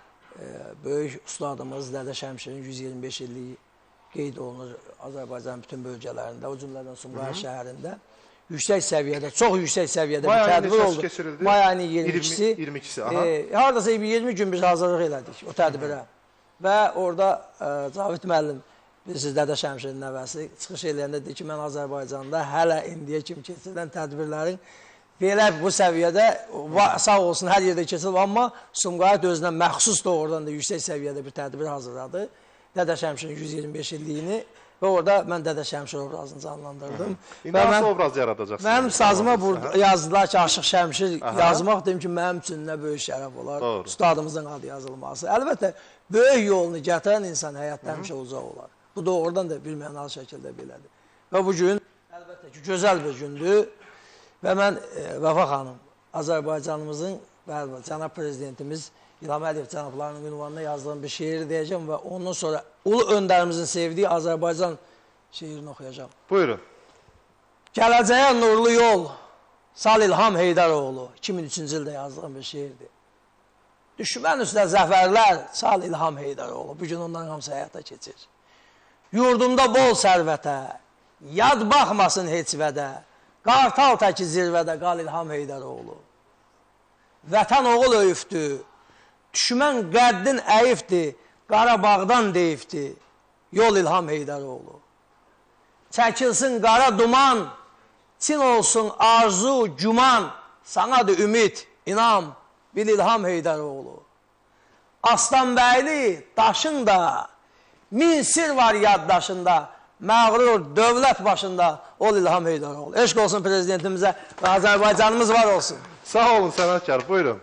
E: böyük ustadımız Dədə Şəmşirin 125 illiyi qeyd olunur Azərbaycanın bütün bölgələrində, o cümlədən Sumqayıt şəhərində. Yüksək səviyyədə, çox yüksək səviyyədə bir tədbir oldu. May ayının 22-si. Haradasa 20 gün biz hazırlıq elədik o tədbirə. Və orada Cavid müəllim, bilirsiniz, Dədə Şəmşirin nəvəsi çıxış eləyəndə deyir ki, mən Azərbaycanda hələ indiyə kimi keçirilən tədbirlərin belə bu səviyyədə, sağ olsun, hər yerdə keçirilib, amma Sumqayıt özünə məxsus da oradan da yüksək səviyyədə bir tədbir hazırladı. Dədə Şəmşirin 125 illiyini və orada mən Dədə Şəmşir obrazını canlandırdım.
B: İndi hansı obraz yaradacaqsınız?
E: Mənim sazıma yazdılar ki, Aşıq Şəmşir yazmaq deyim ki, mənim üçün nə böyük şərəf olar, ustadımızın adı yazılması. Əlbəttə, böyük yolunu gətirən insan həyatda həmişə uzaq olar. Bu doğrudan da bir mənalı şəkildə belədir. Və bu gün, əlbəttə ki, gözəl bir gündür və mən Vəfa xanım, Azərbaycanımızın və cənab prezidentimiz İlham Əliyev cənablarının ünvanına yazdığım bir şeiri deyəcəm və ondan sonra ulu öndərimizin sevdiyi Azərbaycan şeirini oxuyacağım.
B: Buyurun.
E: Gələcəyə nurlu yol, Sal İlham Heydaroğlu, 2003-cü ildə yazdığım bir şeirdir. Düşmən üstə zəfərlər, Sal İlham Heydaroğlu, bugün onların hamısı həyata keçir. Yurdumda bol sərvətə, yad baxmasın heç vədə, qartal təki zirvədə qal İlham Heydaroğlu. Vətən oğul öyüftü, düşmən qəddin əyifdir, Qarabağdan deyifdir, yol İlham Heydaroğlu. Çəkilsin qara duman, Çin olsun arzu, güman, sanadır ümid, inam, bil İlham Heydaroğlu. Aslanbəyli daşın da, min sir var yaddaşında, məğrur dövlət başında, ol İlham Heydaroğlu. Eşq olsun prezidentimizə və Azərbaycanımız var olsun.
B: Sağ olun sənətkar, buyurun.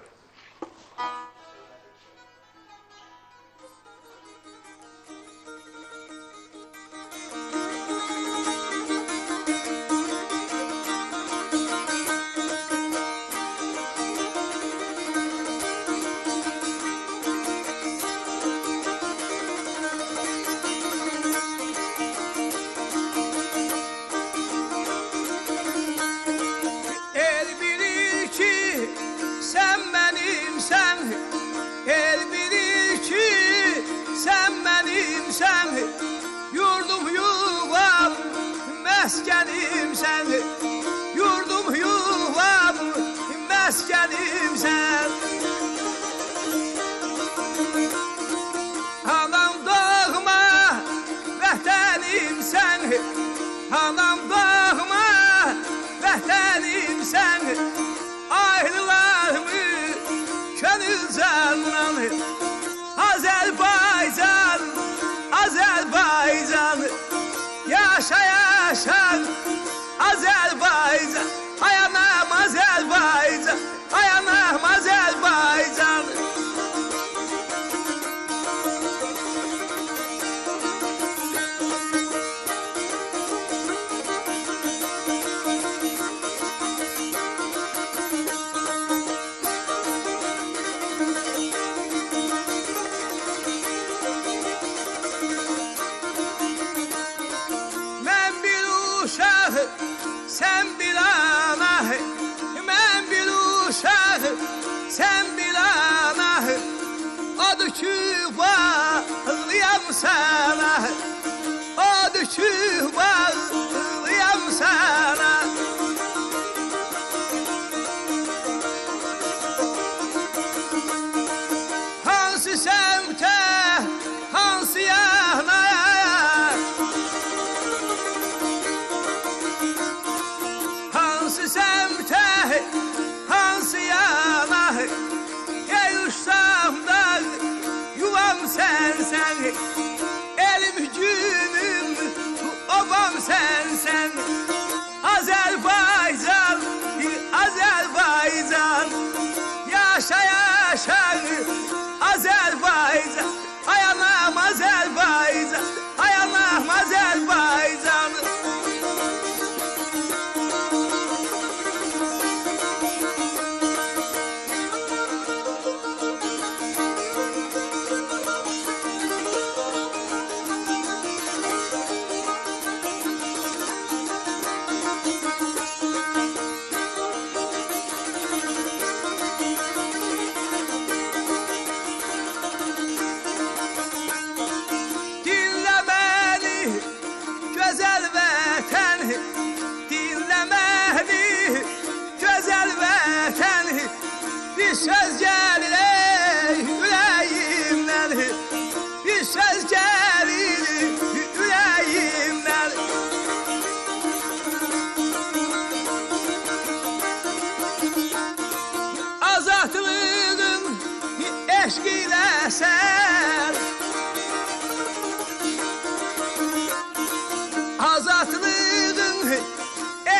J: Hansı səmtə, hansı yanaya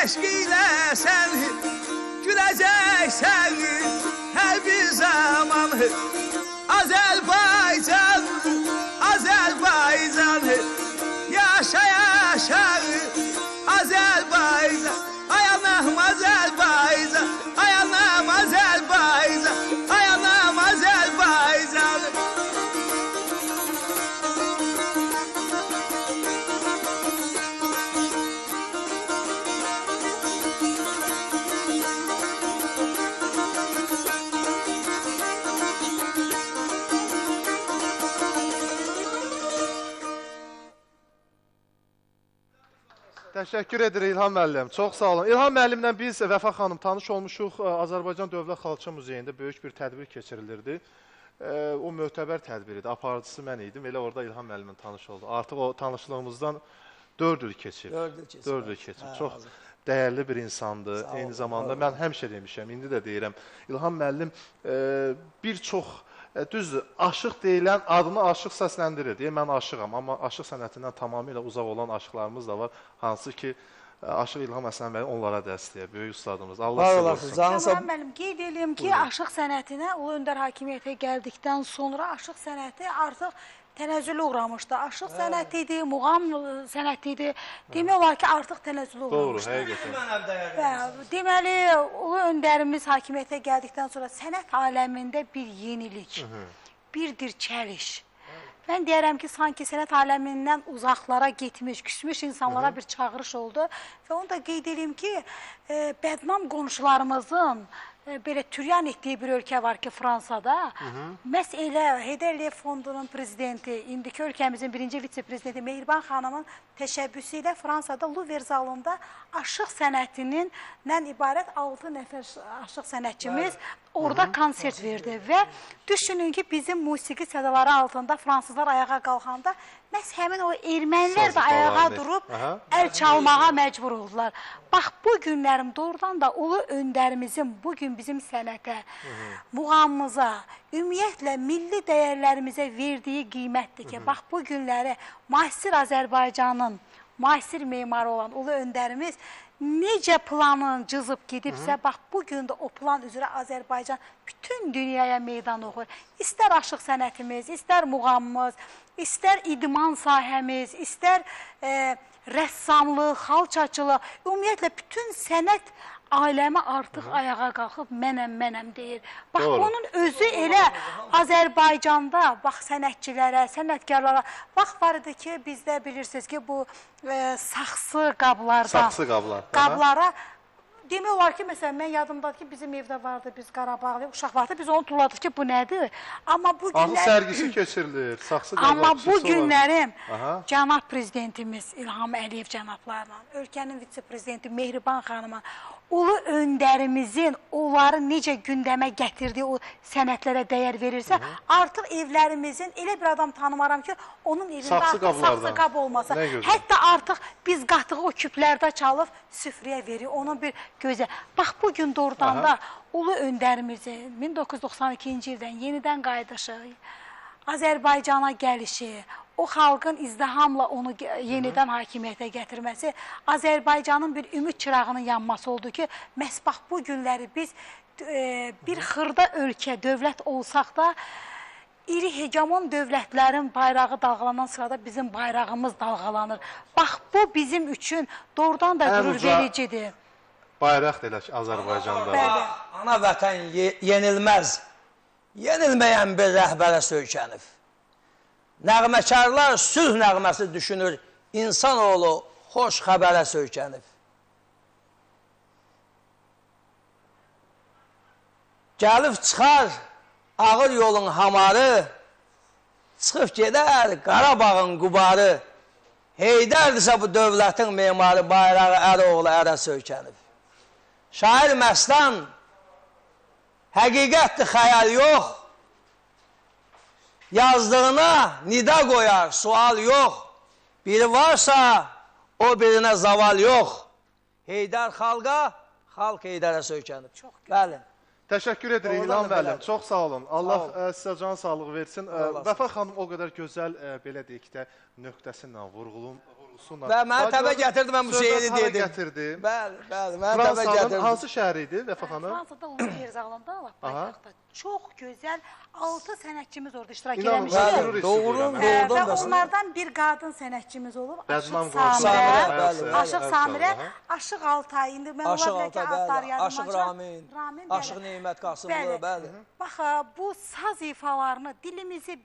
J: eşq ilə sən güləcəksən hər bir zaman. Azərbaycan, Azərbaycan, yaşa yaşa Azərbaycan. Ay anam Azərbaycan, ay anam Azərbaycan, ay anam Azərbaycan.
B: Təşəkkür edirik İlham müəllim. Çox sağ olun. İlham müəllimlə biz Vəfa xanım tanış olmuşuq. Azərbaycan Dövlət Xalça Muzeyində böyük bir tədbir keçirilirdi. O mötəbər tədbir idi. Aparıcısı mən idim. Elə orada İlham müəllimlə tanış oldu. Artıq o tanışlığımızdan 4 il keçib. 4 il keçib. Çox dəyərli bir insandır. Eyni zamanda mən həmişə demişəm, indi də deyirəm. İlham müəllim bir çox düzdür, aşıq deyilən adını aşıq səsləndirir. Deyir, mən aşığam, amma aşıq sənətindən tamamilə uzaq olan aşıqlarımız da var. Hansı ki, Aşıq İlham Həsən bəy onlara dəstəyə, böyük ustadımız. Allah sizə olsun.
C: İlham müəllim, qeyd edeyim ki, aşıq sənətinə Ulu Öndər hakimiyyətə gəldikdən sonra aşıq sənəti artıq tənəzzülə uğramışdı. Aşıq sənəti idi, muğam sənəti idi. Demək olar ki, artıq tənəzzülə uğramışdı.
B: Doğru, həqiqətən.
C: Deməli, Ulu Öndərimiz hakimiyyətə gəldikdən sonra sənət aləmində bir yenilik, bir dirçəliş. Mən deyərəm ki, sanki sənət aləmindən uzaqlara getmiş, küsmüş insanlara bir çağırış oldu. Və onu da qeyd edeyim ki, bədnam qonşularımızın belə türyan etdiyi bir ölkə var ki, Fransada. Məhz elə Heydər Əliyev Fondunun prezidenti, indiki ölkəmizin birinci vitse-prezidenti Mehriban xanımın təşəbbüsü ilə Fransada Luver zalında aşıq sənətinin ibarət 6 nəfər aşıq sənətçimiz orada konsert verdi. Və düşünün ki, bizim musiqi sədaları altında fransızlar ayağa qalxanda məhz həmin o ermənilər də ayağa durub əl çalmağa məcbur oldular. Bax, bu günlərim doğrudan da Ulu Öndərimizin bugün bizim sənətə, muğamımıza, ümumiyyətlə milli dəyərlərimizə verdiyi qiymətdir ki, bax, bu günləri müasir Azərbaycanın, müasir memarı olan Ulu Öndərimiz necə planın cızıb gedibsə, bax, bugün də o plan üzrə Azərbaycan bütün dünyaya meydan oxur. İstər aşıq sənətimiz, istər muğamımız, istər idman sahəmiz, istər rəssamlıq, xalçaçılıq, ümumiyyətlə bütün sənət aləmi artıq ayağa qalxıb mənəm deyir. Bax, onun özü elə Azərbaycanda, bax, sənətçilərə, sənətkarlara, vaxt var idi ki, bizdə bilirsiniz ki, bu saxsı qablara, demək olar ki, məsələn, mən yadımdadır ki, bizim evdə vardı, biz Qarabağlı, uşaq vardı, biz onu tulladık ki, bu nədir? Amma bu günlər...
B: Ahı sərgisi keçirilir, saxsı qablar.
C: Amma bu günlərim cənab prezidentimiz İlham Əliyev cənablarla, ölkənin vitse-prezidenti Mehriban xanıma, Ulu Öndərimizin onları necə gündəmə gətirdiyi o sənətlərə dəyər verirsə, artıq evlərimizin elə bir adam tanımaram ki, onun evində artıq saxsı qab olmasa. Hətta artıq biz qatığı o küplərdə çalıb süfrəyə veririk, onun bir gözəl. Bax, bugün doğrudan da Ulu Öndərimizin 1992-ci ildən yenidən qayıdışı, Azərbaycana gəlişi, o xalqın izdihamla onu yenidən hakimiyyətə gətirməsi, Azərbaycanın bir ümid çırağının yanması oldu ki, məhz bax bu günləri biz bir xırda ölkə, dövlət olsaq da, iri hegemon dövlətlərin bayrağı dalğalanan sırada bizim bayrağımız dalğalanır. Bax, bu bizim üçün doğrudan da qürur vericidir.
B: Bayraq da elə ki, Azərbaycanda.
E: Ana vətən yenilməz, yenilməyən bir rəhbərə söykənib. Nəğməkarlar sülh nəğməsi düşünür, insanoğlu xoş xəbərə söykənib. Gəlib çıxar ağır yolun hamarı, çıxıb gedər Qarabağın qubarı, Heydərdirsə bu dövlətin memarı, bayrağı əroğlu ərə söykənib. Şair Məstan, həqiqətdir xəyal yox, yazdığına nida qoyar, sual yox. Biri varsa, o birinə zaval yox. Heydər xalqa, xalq Heydərə söykənib. Bəli.
B: Təşəkkür edirik İlham müəllim, çox sağ olun. Allah sizə can sağlığı versin. Vəfa xanım o qədər gözəl, belə deyək də, nöqtəsindən, Sunar.
E: Və məni təbə gətirdi, mən bu şeiri dedim.
B: Gətirdim.
E: Bəli, məni təbə
B: Fransanın
E: gətirdi.
B: hansı şəhəri idi Vəfa xanım?
C: Fransada Ulu Yerzalında, paytaxtda çox gözəl 6 sənətçimiz orada iştirak
B: İnanın,
C: eləmişdir.
E: Doğru,
C: Və
E: doğrudan da.
C: onlardan bir qadın sənətçimiz olub,
B: Bədnam
C: Aşıq
B: qonşu.
C: Samirə.
E: bəli,
C: Aşıq Samirə, Aşıq Altay. İndi mən
E: Aşıq
C: ola bilər ki,
E: Altay,
C: adlar
E: bəli,
C: yadımdan
E: Aşıq
C: çıxar.
E: Ramin, Aşıq Neymət Qasımlı, bəli.
C: Bax, bu saz ifalarını dilimizi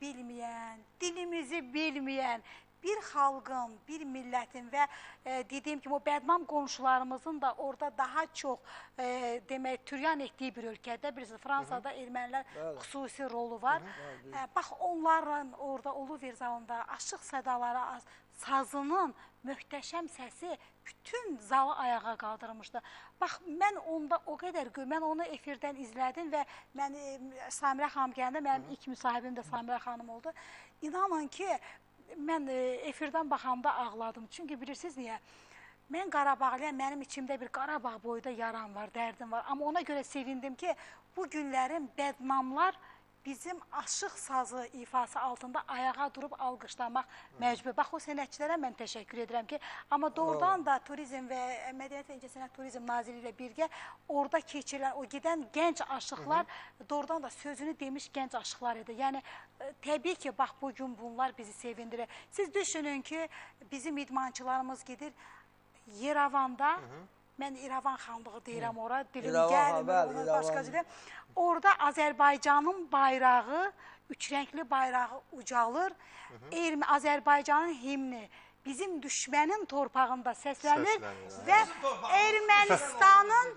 C: bilməyən bir xalqın, bir millətin və dediyim kimi o bədnam qonşularımızın da orada daha çox demək, türyan etdiyi bir ölkədə, bilirsiniz, Fransada ermənilər xüsusi rolu var. Bax, onların orada Ulu Yerzalında aşıq sədaları, sazının möhtəşəm səsi bütün zalı ayağa qaldırmışdı. Bax, mən onda o qədər, mən onu efirdən izlədim və mən Samirə xanım gələndə, mənim ilk müsahibim də Samirə xanım oldu. İnanın ki, mən efirdən baxanda ağladım. Çünki bilirsiniz niyə? Mən Qarabağlıyam, mənim içimdə bir Qarabağ boyda yaram var, dərdim var. Amma ona görə sevindim ki, bu günlərin bədnamlar bizim aşıq sazı ifası altında ayağa durub alqışlamaq məcbur. Bax, o sənətçilərə mən təşəkkür edirəm ki, amma doğrudan da Turizm və Mədəniyyət və İncəsənət Turizm Naziri ilə birgə orada keçirilən, o gedən gənc aşıqlar doğrudan da sözünü demiş gənc aşıqlar idi. Yəni, təbii ki, bax, bugün bunlar bizi sevindirir. Siz düşünün ki, bizim idmançılarımız gedir Yeravanda, mən İrəvan xanlığı deyirəm ora, dilim gəlmir, başqa cürə. Orada Azərbaycanın bayrağı, üçrəngli bayrağı ucalır. Azərbaycanın himni bizim düşmənin torpağında səslənir və Ermənistanın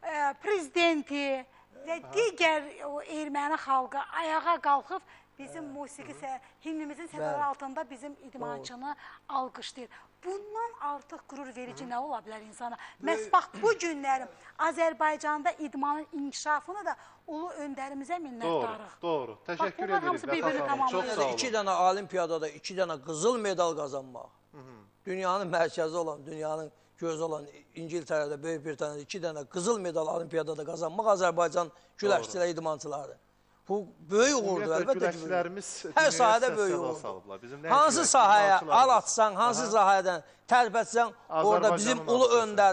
C: prezidenti və digər erməni xalqı ayağa qalxıb bizim musiqi himnimizin sədaları altında bizim idmançını alqışlayır. Bundan artıq qürur verici nə ola bilər insana? Məhz bax, bu günlərim Azərbaycanda idmanın inkişafını da ulu öndərimizə minnətdarıq.
B: Doğru. Təşəkkür edirik.
E: Çox sağ olun. 2 dənə olimpiyadada 2 dənə qızıl medal qazanmaq, dünyanın mərkəzi olan, dünyanın gözü olan İngiltərədə, Böyük Britaniyada 2 dənə qızıl medal olimpiyadada qazanmaq Azərbaycan güləşçilər, idmançıları. Bu böyük uğurdur, əlbəttə ki, hər sahədə böyük uğurdur. Hansı sahəyə al atsan, hansı sahədən tərpətsən, orada bizim ulu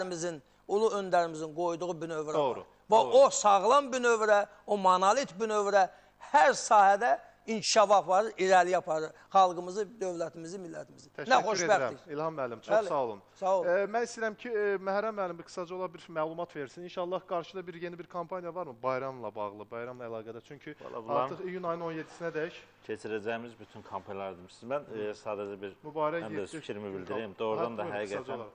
E: öndərimizin qoyduğu bünövrə var. O sağlam bünövrə, o monolit bünövrə hər sahədə inkişaf aparır, irəli aparır xalqımızı, dövlətimizi, millətimizi. Nə xoşbəxtlik.
B: İlham müəllim, çox sağ olun.
E: Sağ olun.
B: Mən istəyirəm ki, Məhrəm müəllim qısaca ola bir məlumat versin. İnşallah qarşıda yeni bir kampaniya var mı? Bayramla bağlı, bayramla əlaqədar. Çünki artıq iyun ayının 17-sinə dək keçirəcəyimiz bütün kampaniyalar demişsiniz. Mən sadəcə bir fikrimi bildireyim. Doğrudan da həqiqətən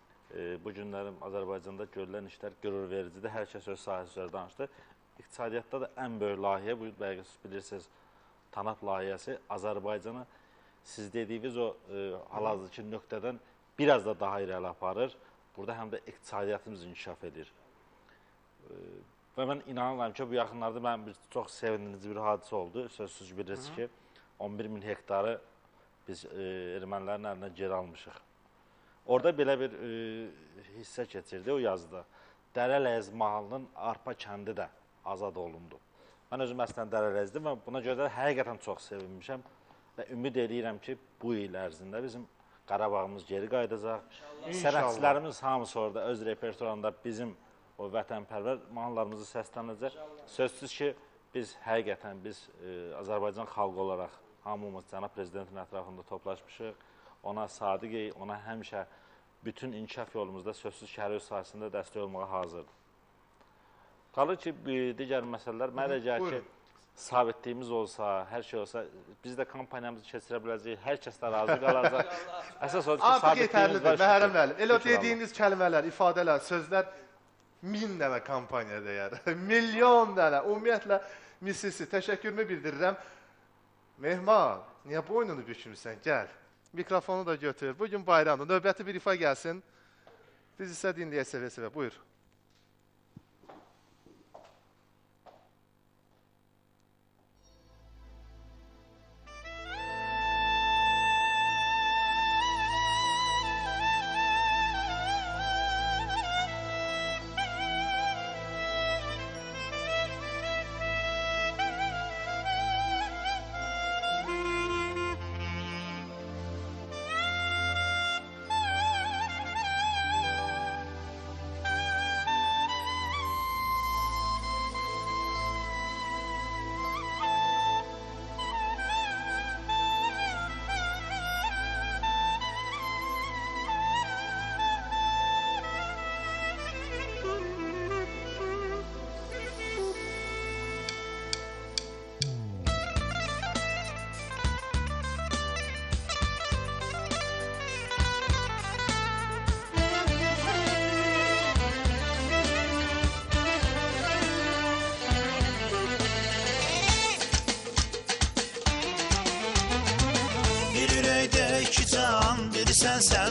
B: bu günlərim Azərbaycanda görülən işlər qürur vericidir. Hər kəs öz sahəsi üzrə danışdı. İqtisadiyyatda da ən böyük layihə, bu bilirsiniz, TANAP layihəsi Azərbaycanı siz dediyiniz o hal-hazırki nöqtədən biraz da daha irəli aparır. Burada həm də iqtisadiyyatımız inkişaf edir. Və mən inanıram ki, bu yaxınlarda mənim çox sevindirici bir hadisə oldu. Sözsüz bilirsiniz ki, 11.000 hektarı biz ermənilərin əlindən geri almışıq. Orada belə bir hissə keçirdi o yazıda. Dərələyəz mahalının Arpa kəndi də azad olundu. Mən özüm əslən Dərələyəzdim və buna görə də həqiqətən çox sevinmişəm və ümid edirəm ki, bu il ərzində bizim Qarabağımız geri qayıdacaq. Sənətçilərimiz hamısı orada öz repertuarında bizim o vətənpərvər mahnılarımızı səslənəcək. Sözsüz ki, biz həqiqətən Azərbaycan xalqı olaraq hamımız cənab prezidentin ətrafında toplaşmışıq. Ona sadiq, ona həmişə bütün inkişaf yolumuzda sözsüz ki, hər öz sahəsində dəstək olmağa hazırdır. Qalır ki, digər məsələlər, mənə gəlir ki, sabitliğimiz olsa, hər şey olsa, biz də kampaniyamızı keçirə biləcəyik, hər kəs də razı qalacaq. Əsas odur ki, artıq yetərlidir, Məhrəm müəllim. Elə dediyiniz kəlmələr, ifadələr, sözlər 1000 dənə kampaniya deyər, milyon dənə, ümumiyyətlə, misilsiz təşəkkürümü bildirirəm. Mehman, niyə boynunu bükmüsən? Gəl, mikrofonu da götür. Bugün bayramdır, növbəti bir ifa gəlsin. Biz isə dinləyək sevə-sevə, buyur.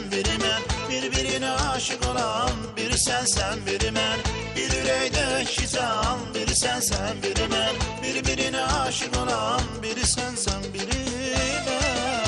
A: biri mən. Bir-birinə aşıq olan biri sənsən, biri mən. Bir ürəkdə iki can, biri sənsən, biri mən. Bir-birinə aşıq olan biri sənsən, biri mən.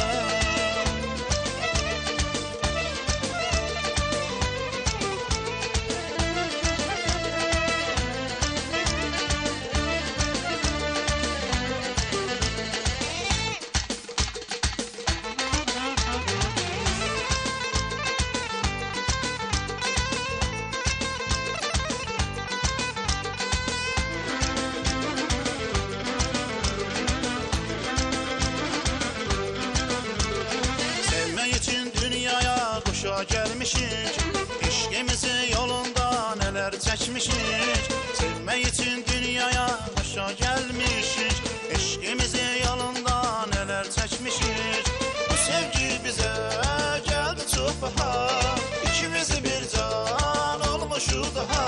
A: Gelmişik, eşqimizi yolunda neler çəkmişik. Sevmək üçün dünyaya başa gəlmişik, eşqimizi yolunda neler çəkmişik. Bu sevgi bizə gəldi çox baha, ikimizi bir can olmuşu daha.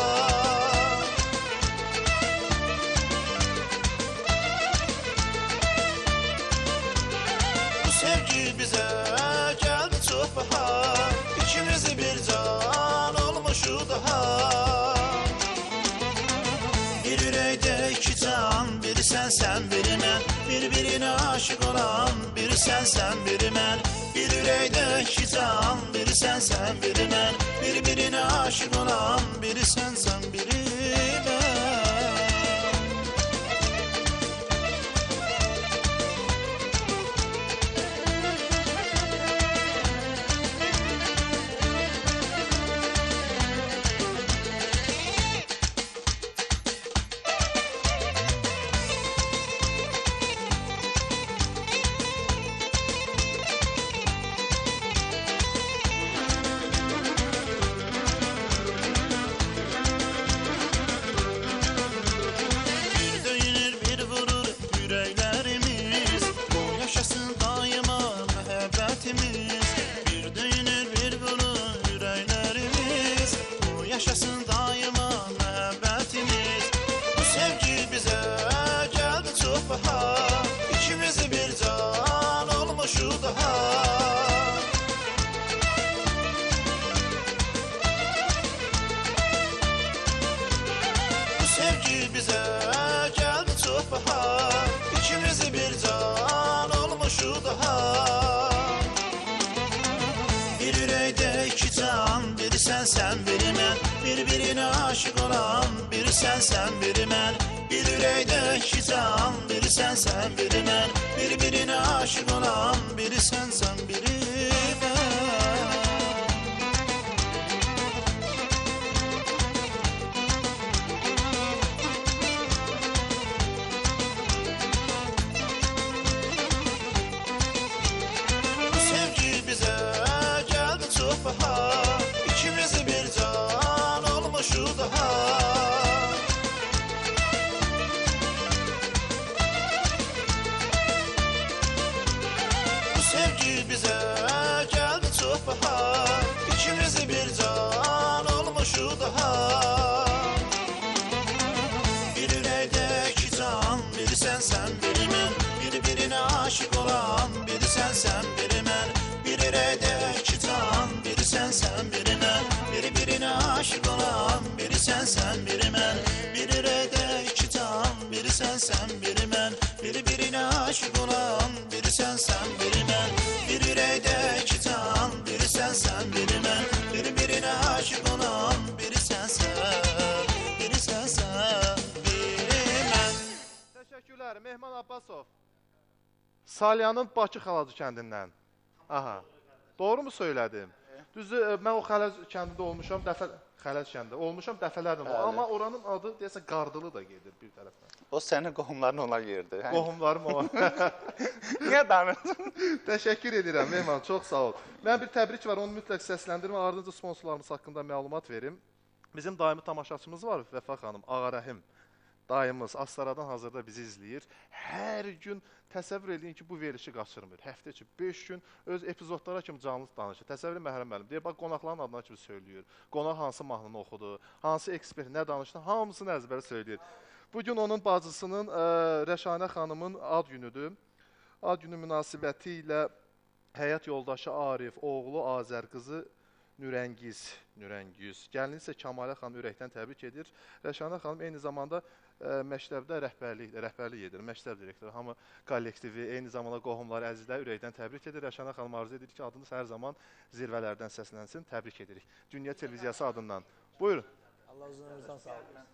A: Bu sevgi bizə gəldi çox baha, İkimizi bir can olmuşu daha. Bir ürəkdə iki can, biri sənsən, biri mən. Bir-birinə aşıq olan biri sənsən, biri mən. Bir ürəkdə iki can, biri sənsən, biri mən. Bir-birinə aşıq olan biri sənsən, biri mən. Sənsən biri mən, bir-birinə aşıq olan biri sənsən, biri mən. Bir ürəkdə iki can, biri sənsən, biri mən. Bir-birinə aşıq olan biri sənsən, biri mən. Bu sevgi bizə gəldi çox baha, İkimizi bir can olmuşu daha. Bu sevgi bizə gəldi çox baha, İkimizi bir can olmuşu daha. Bir ürəkdə iki can, biri sənsən, biri mən. Bir-birinə aşıq olan biri sənsən, biri mən. Bir ürəkdə iki can, biri sənsən, biri mən. Bir-birinə aşıq olan biri sənsən, biri mən. Bir ürəkdə iki can, biri sənsən, biri mən. Bir-birinə aşıq olan biri sənsən, biri mən. Bir ürəkdə iki can, biri sənsən, biri mən. Bir-birinə aşıq olan biri sənsən, biri sənsən, biri mən.
B: Təşəkkürlər, Mehman Abbasov. Salyanın Bakı Xalacı kəndindən. Aha, doğru mu söylədim? Düzdür, mən o Xələc kəndində olmuşam, Xələc kəndində olmuşam dəfələrlə. Amma oranın adı deyəsən Qardılı da gedir bir tərəfdən.
D: O sənin qohumların ona yerdir.
B: Qohumlarım o.
D: Niyə danırdın?
B: Təşəkkür edirəm, Mehman, çox sağ ol. Mən bir təbrik var, onu mütləq səsləndirim, ardınca sponsorlarımız haqqında məlumat verim. Bizim daimi tamaşaçımız var, Vəfa xanım, Ağarəhim. Dayımız Astaradan hazırda bizi izləyir. Hər gün təsəvvür edin ki, bu verilişi qaçırmır. Həftə içi 5 gün öz epizodlara kimi canlı danışır. Təsəvvür edin Məhrəm müəllim. Deyir, bax qonaqların adına kimi söylüyor. Qonaq hansı mahnını oxudu, hansı ekspert nə danışdı, hamısını əzbərə söyləyir. Bugün onun bacısının Rəşanə xanımın ad günüdür. Ad günü münasibəti ilə həyat yoldaşı Arif, oğlu Azər, qızı Nürəngiz. Gəlini isə Kamalə xanım ürəkdən təbrik edir. Rəşana xanım eyni zamanda məktəbdə rəhbərlik edir, məktəb direktoru, hamı kollektivi, eyni zamanda qohumları, əzizləri ürəkdən təbrik edir. Rəşana xanım arzu edir ki, adınız hər zaman zirvələrdən səslənsin. Təbrik edirik. Dünya Televiziyası adından. Buyurun.
E: Allah uzun ömürdən sağ olun.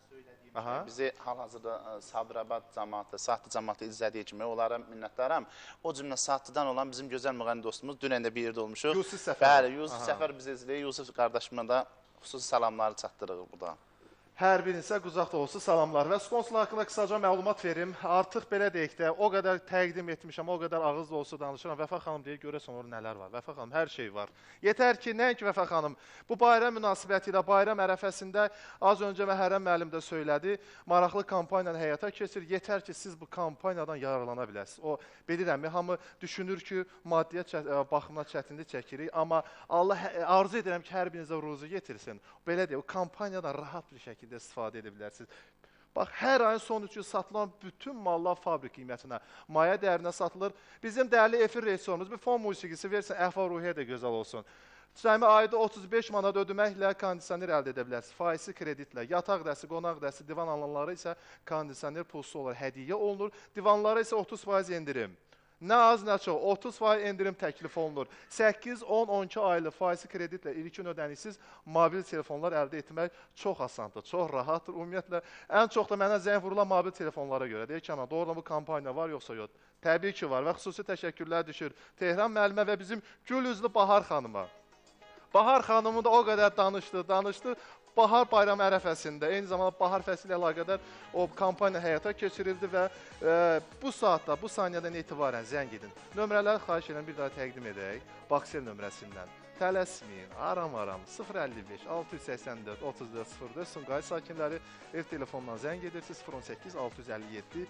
D: Bizi hal-hazırda Sabirabad cəmaatı, Saatlı cəmaatı izlədiyi kimi onlara minnətdaram. O cümlə Saatlıdan olan bizim gözəl müğənni dostumuz dünən də bir yerdə olmuşuq.
B: Yusuf Səfər.
D: Bəli, Yusuf Səfər bizi izləyir. Yusuf qardaşıma da xüsusi salamları çatdırırıq burada.
B: Hər birinizə quzaq dolusu salamlar və sponsorlar haqqında qısaca məlumat verim. Artıq belə deyək də, o qədər təqdim etmişəm, o qədər ağız dolusu danışıram. Vəfa xanım deyə görəsən orada nələr var. Vəfa xanım, hər şey var. Yetər ki, nəinki Vəfa xanım, bu bayram münasibəti ilə, bayram ərəfəsində az öncə Məhərrəm müəllim də söylədi, maraqlı kampaniyanı həyata keçir. Yetər ki, siz bu kampaniyadan yararlana biləsiniz. O, bilirəm, hamı düşünür ki, maddiyyat baxımına çətinlik çəkirik, amma Allah arzu edirəm ki, hər birinizə ruzu getirsin. Belə deyək, o kampaniyadan rahat bir şəkildə istifadə edə bilərsiniz. Bax, hər ayın son 3 gün satılan bütün mallar fabrik qiymətinə, maya dəyərinə satılır. Bizim dəyərli efir rejissorumuz bir fon musiqisi versin, əhval-ruhiyyə də gözəl olsun. Cəmi ayda 35 manat ödəməklə kondisioner əldə edə bilərsiniz. Faizli kreditlə, yataq dəsti, qonaq dəsti, divan alanları isə kondisioner pulsuz olur, hədiyyə olunur. Divanlara isə 30% endirim. Nə az, nə çox, 30% endirim təklif olunur. 8, 10, 12 aylı faizli kreditlə ilkin ödəniksiz mobil telefonlar əldə etmək çox asandır, çox rahatdır. Ümumiyyətlə, ən çox da mənə zəng vurulan mobil telefonlara görə. Deyək ki, ana, doğrudan bu kampaniya var, yoxsa yox? Təbii ki, var və xüsusi təşəkkürlər düşür Tehran müəllimə və bizim gül üzlü Bahar xanıma. Bahar xanımı da o qədər danışdı. Bahar bayramı ərəfəsində, eyni zamanda bahar fəsli ilə əlaqədar o kampaniya həyata keçirildi və bu saatda, bu saniyədən etibarən zəng edin. Nömrələri xahiş edən bir daha təqdim edək. Baksel nömrəsindən. Tələsməyin, aram 055 684 3404 Sumqayıt sakinləri ev telefonundan zəng edirsiniz 018 657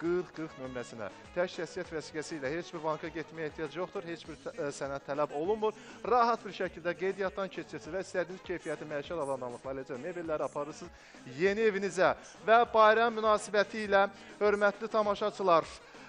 B: 40 nömrəsinə. Tək şəxsiyyət vəsiqəsi ilə heç bir banka getməyə ehtiyac yoxdur, heç bir sənəd tələb olunmur. Rahat bir şəkildə qeydiyyatdan keçirsiniz və istədiyiniz keyfiyyəti məişət avadanlıqla eləcə mebelləri aparırsınız yeni evinizə və bayram münasibəti ilə hörmətli tamaşaçılar,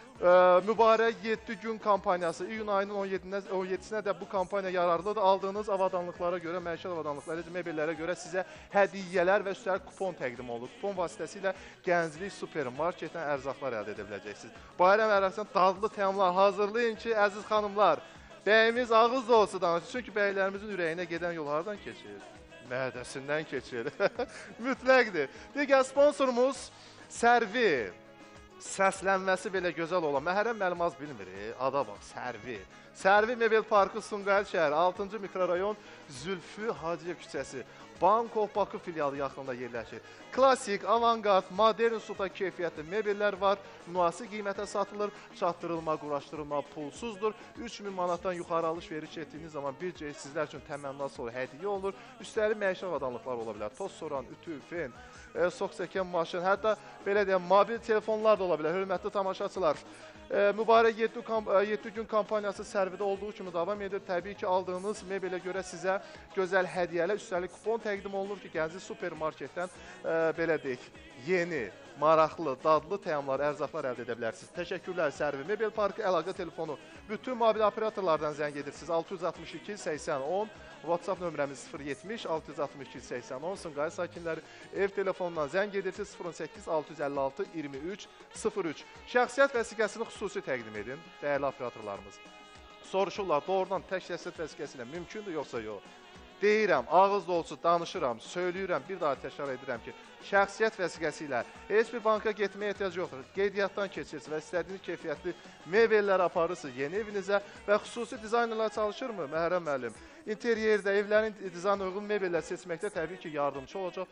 B: mübarək 7 gün kampaniyası, iyun ayının 17-sinə də bu kampaniya yararlıdır. Aldığınız avadanlıqlara görə, məişət avadanlıqlara, mebellərə görə sizə hədiyyələr və üstəlik kupon təqdim olunur. Kupon vasitəsilə Gənclik Supermarketdən ərzaqlar əldə edə biləcəksiniz. Bayram ərəfəsində dadlı təamlar hazırlayın ki, əziz xanımlar, bəyimiz ağız dolusu danışır. Çünki bəylərimizin ürəyinə gedən yol hardan keçir? Mədəsindən keçir. Mütləqdir. Digər sponsorumuz Sərvi. Səslənməsi belə gözəl olan, Məhərrəm müəllim az bilmir, ada bax, Sərvi. Sərvi Mebel Parkı Sumqayıt şəhəri, 6-cı mikrorayon Zülfü Hacıyev küçəsi, Banko Bakı filialı yaxınında yerləşir. Klasik, avangard, modern usulda keyfiyyətli mebellər var, müasir qiymətə satılır, çatdırılma, quraşdırılma pulsuzdur. 3000 manatdan yuxarı alış-veriş etdiyiniz zaman bir cəhət sizlər üçün təmənnat sonra hədiyyə olur. Üstəlik məişət avadanlıqlar ola bilər, toz soran, ütü, fen, sox çəkən maşın, hətta belə deyəm, mobil telefonlar da ola bilər. Hörmətli tamaşaçılar, mübarək 7 gün kampaniyası Sərvidə olduğu kimi davam edir. Təbii ki, aldığınız mebelə görə sizə gözəl hədiyyələr, üstəlik kupon təqdim olunur ki, Gənclik Supermarketdən belə deyək, yeni, maraqlı, dadlı təamlar, ərzaqlar əldə edə bilərsiniz. Təşəkkürlər Sərvi. Mebel Parkı əlaqə telefonu bütün mobil operatorlardan zəng edirsiniz. 662 80 10, WhatsApp nömrəmiz 070 662 80 10, Sumqayıt sakinləri ev telefonundan zəng edirsiniz 08 656 23 03. Şəxsiyyət vəsiqəsini xüsusi təqdim edin, dəyərli operatorlarımız. Soruşurlar, doğrudan tək şəxsiyyət vəsiqəsi ilə mümkündür, yoxsa yox? Deyirəm, ağız dolusu danışıram, söyləyirəm, bir daha təkrar edirəm ki, şəxsiyyət vəsiqəsi ilə heç bir banka getməyə ehtiyac yoxdur. Qeydiyyatdan keçirsiniz və istədiyiniz keyfiyyətli mebellər aparırsınız yeni evinizə və xüsusi dizaynerlər çalışırmı, Məhərrəm müəllim? İnteryerdə, evlərin dizayn uyğun mebellər seçməkdə təbii ki, yardımcı olacaq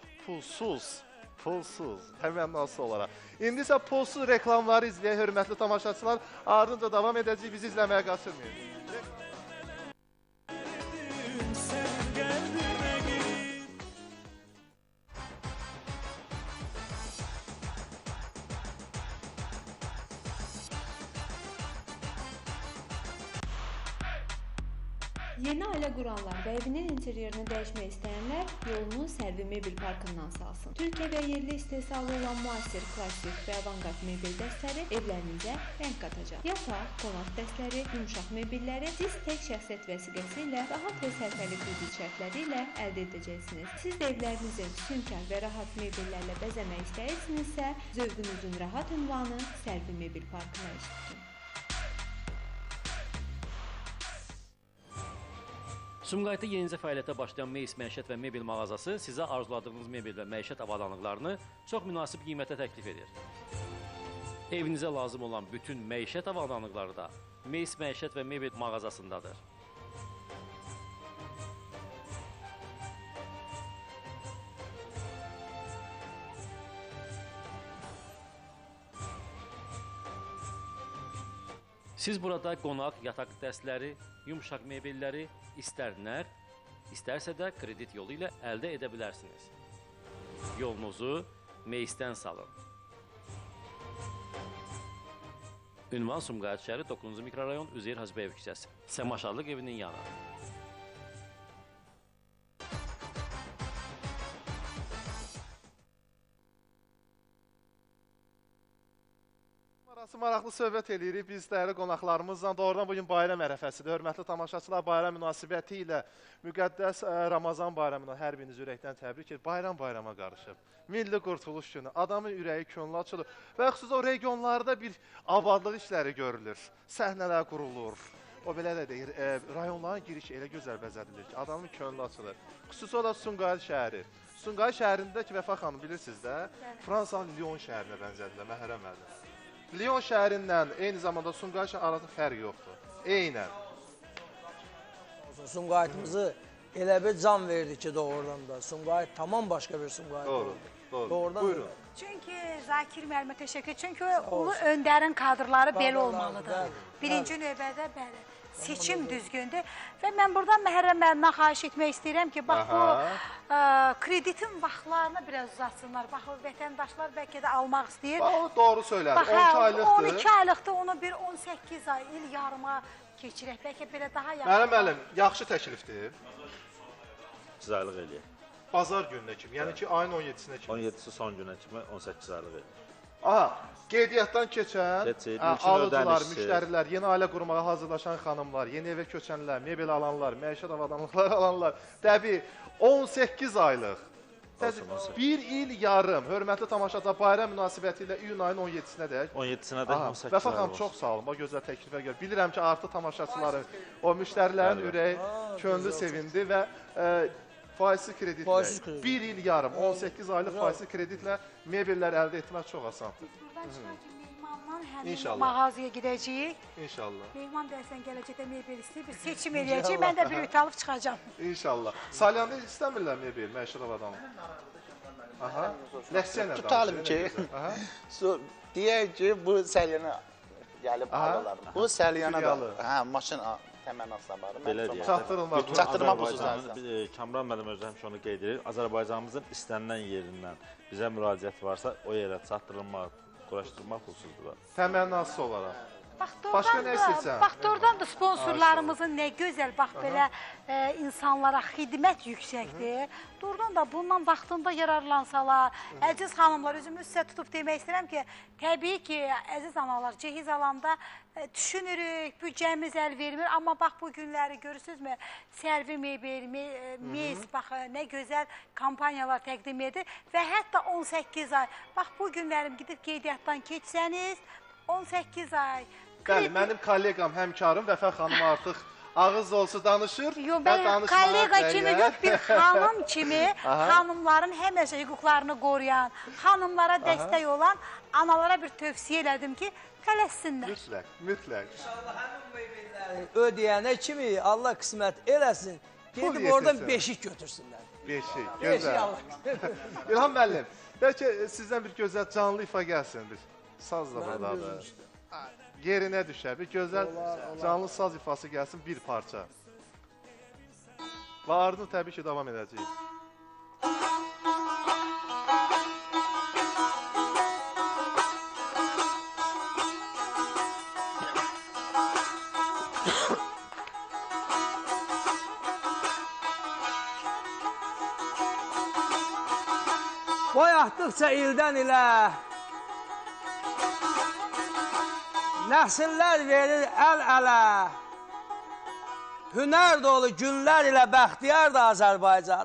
B: pulsuz, təmənnası olaraq. İndi isə pulsuz reklamları izləyək, hörmətli tamaşaçılar, ardınca davam edəcək, bizi izləməyə qaçırmayın.
F: Yeni ailə quranlar və evinin interyerini dəyişmək istəyənlər yolunu Sərvi Mebel Parkından salsın. Türkiyə və yerli istehsalı olan müasir, klassik və avangard mebel dəstləri evlərinizə rəng qatacaq. Yataq, qonaq dəstləri, yumşaq mebelləri siz tək şəxsiyyət vəsiqəsi ilə rahat və sərfəli kredit şərtləri ilə əldə edəcəksiniz. Siz də evlərinizi füsunkar və rahat mebellərlə bəzəmək istəyirsinizsə, zövqünüzün rahat ünvanı Sərvi Mebel Parkına üst tutun.
G: Sumqayıtda yenicə fəaliyyətə başlayan Meys məişət və mebel mağazası sizə arzuladığınız mebel və məişət avadanlıqlarını çox münasib qiymətə təklif edir. Evinizə lazım olan bütün məişət avadanlıqları da Meys məişət və mebel mağazasındadır. Siz burada qonaq, yataq dəstləri, yumşaq mebelləri istər nər, istərsə də kredit yolu ilə əldə edə bilərsiniz. Yolunuzu Meysdən salın. Ünvan Sumqayıt şəhəri 9-cu mikrorayon Üzeyir Hacıbəyev küçəsi. Səmaşarlıq evinin yanı.
B: Maraqlı söhbət eləyirik. Biz dəyərli qonaqlarımızla doğrudan bugün bayram ərəfəsidir. Hörmətli tamaşaçılar, bayram münasibəti ilə müqəddəs Ramazan bayramına hər biriniz ürəkdən təbrik edir. Bayrama qarışıb. Milli Qurtuluş günü. Adamın ürəyi, könlü açılır. Və xüsusən o regionlarda bir abadlıq işləri görülür. Səhnələr qurulur. O belə də deyir, rayonların girişi elə gözəl bəzədilir ki, adamın könlü açılır. Xüsusi olaraq Sumqayıt şəhəri. Sumqayıt şəhərindəki Vəfa xanım bilirsiniz də, Fransanın Lyon şəhərinə bənzədirlər, Məhrəm müəllim. Lyon şəhərindən eyni zamanda Sumqayıt şəhəri arasında fərq yoxdur. Eynən.
E: Sumqayıtımızı elə bir can verdi ki doğrudan da. Sumqayıt tamam başqa bir Sumqayıt oldu.
B: Doğru. Buyurun.
C: Çünki Zakir müəllimə təşəkkür. Çünki ulu öndərin kadrları belə olmalıdır. Birinci növbədə bəli. Seçim düzgündür. Və mən buradan Məhrəm müəllimdən xahiş etmək istəyirəm ki, bax bu kreditin vaxtlarını biraz uzatsınlar. Bax o vətəndaşlar bəlkə də almaq istəyir.
B: Bax doğru söylədi. 12 aylıqdır.
C: 12 aylıqdır. Onu bir 18 ay, il yarıma keçirək. Bəlkə belə daha yaxşı.
B: Mənim müəllim, yaxşı təklifdir.
K: 8 aylıq eləyək.
B: Bazar gününə kimi, yəni ki, ayın 17-sinə kimi.
K: 17-si son günə kimi 18 aylıq eləyək.
B: Aha, qeydiyyatdan keçən alıcılar, müştərilər, yeni ailə qurmağa hazırlaşan xanımlar, yeni evə köçənlər, mebel alanlar, məişət avadanlıqları alanlar, təbii 18 aylıq, bir il yarım, hörmətli tamaşaçılar, bayram münasibəti ilə iyun ayının 17-sinə dək.
K: 17-sinə dək 18 aylıq.
B: Vəfa xanım, çox sağ olun, o gözəl təklifə görə. Bilirəm ki, artıq tamaşaçıların, o müştərilərin ürəyi, könlü sevindi və faizsiz kreditlə, bir il yarım, 18 aylıq faizsiz kreditlə mebellər əldə etmək çox asandır.
C: Buradan çıxarkən Mehmandan həmin mağazaya gedəcəyik.
B: İnşallah.
C: Mehman dərsən gələcəkdə mebel istəyir, bir seçim eləyəcək, mən də bir ütü alıb çıxacam.
B: İnşallah. Salyanda istəmirlər mebel, məişət avadanlıq. Aha, ləhcə ilə
D: tutalım ki, deyək ki, bu səliyyəni gəlib alırlar. Bu səliyyəni da, maşın təmənnası var.
K: Belə deyək.
D: Çatdırma pulsuzlar.
K: Kamran müəllim özü həmişə onu qeyd edir. Azərbaycanımızın istənilən yerindən bizə müraciət varsa, o yerə çatdırılmaq, quraşdırmaq pulsuzdur.
B: Təmənnası olaraq.
C: Başqa nə istəyirsən? Bax, doğrudan da sponsorlarımızın nə gözəl, bax, belə insanlara xidmət yüksəkdir. Doğrudan da bundan vaxtında yararlansalar, əziz xanımlar, özümü sizə tutub demək istəyirəm ki, təbii ki, əziz analar, cehiz alanda düşünürük, büdcəmiz əl vermir, amma bax, bu günləri görürsünüzmü, Sərvi Mebel, Meys, bax, nə gözəl kampaniyalar təqdim edir və hətta 18 ay, bax, bu günlərim gidib qeydiyyatdan keçsəniz, 18 ay.
B: Bəli, mənim kollegam, həmkarım Vəfa xanım artıq ağız olsa danışır və danışmağa
C: kollega kimi yox, bir xanım kimi xanımların həmişə hüquqlarını qoruyan, xanımlara dəstək olan analara bir tövsiyə elədim ki, tələssinlər.
B: Mütləq.
E: İnşallah həmin meyvələri ödəyənə kimi Allah qismət eləsin, gedib oradan beşik götürsünlər.
B: Beşik, gözəl. İlham müəllim, bəlkə sizdən bir gözəl canlı ifa gəlsin, bir saz da buradadır. Yerinə düşər, bir gözəl canlı saz ifası gəlsin, bir parça. Və ardını təbii ki, davam edəcəyik.
E: boy atdıqca ildən ilə nəsillər verir əl-ələ. Hünər dolu günlər ilə bəxtiyar da Azərbaycan.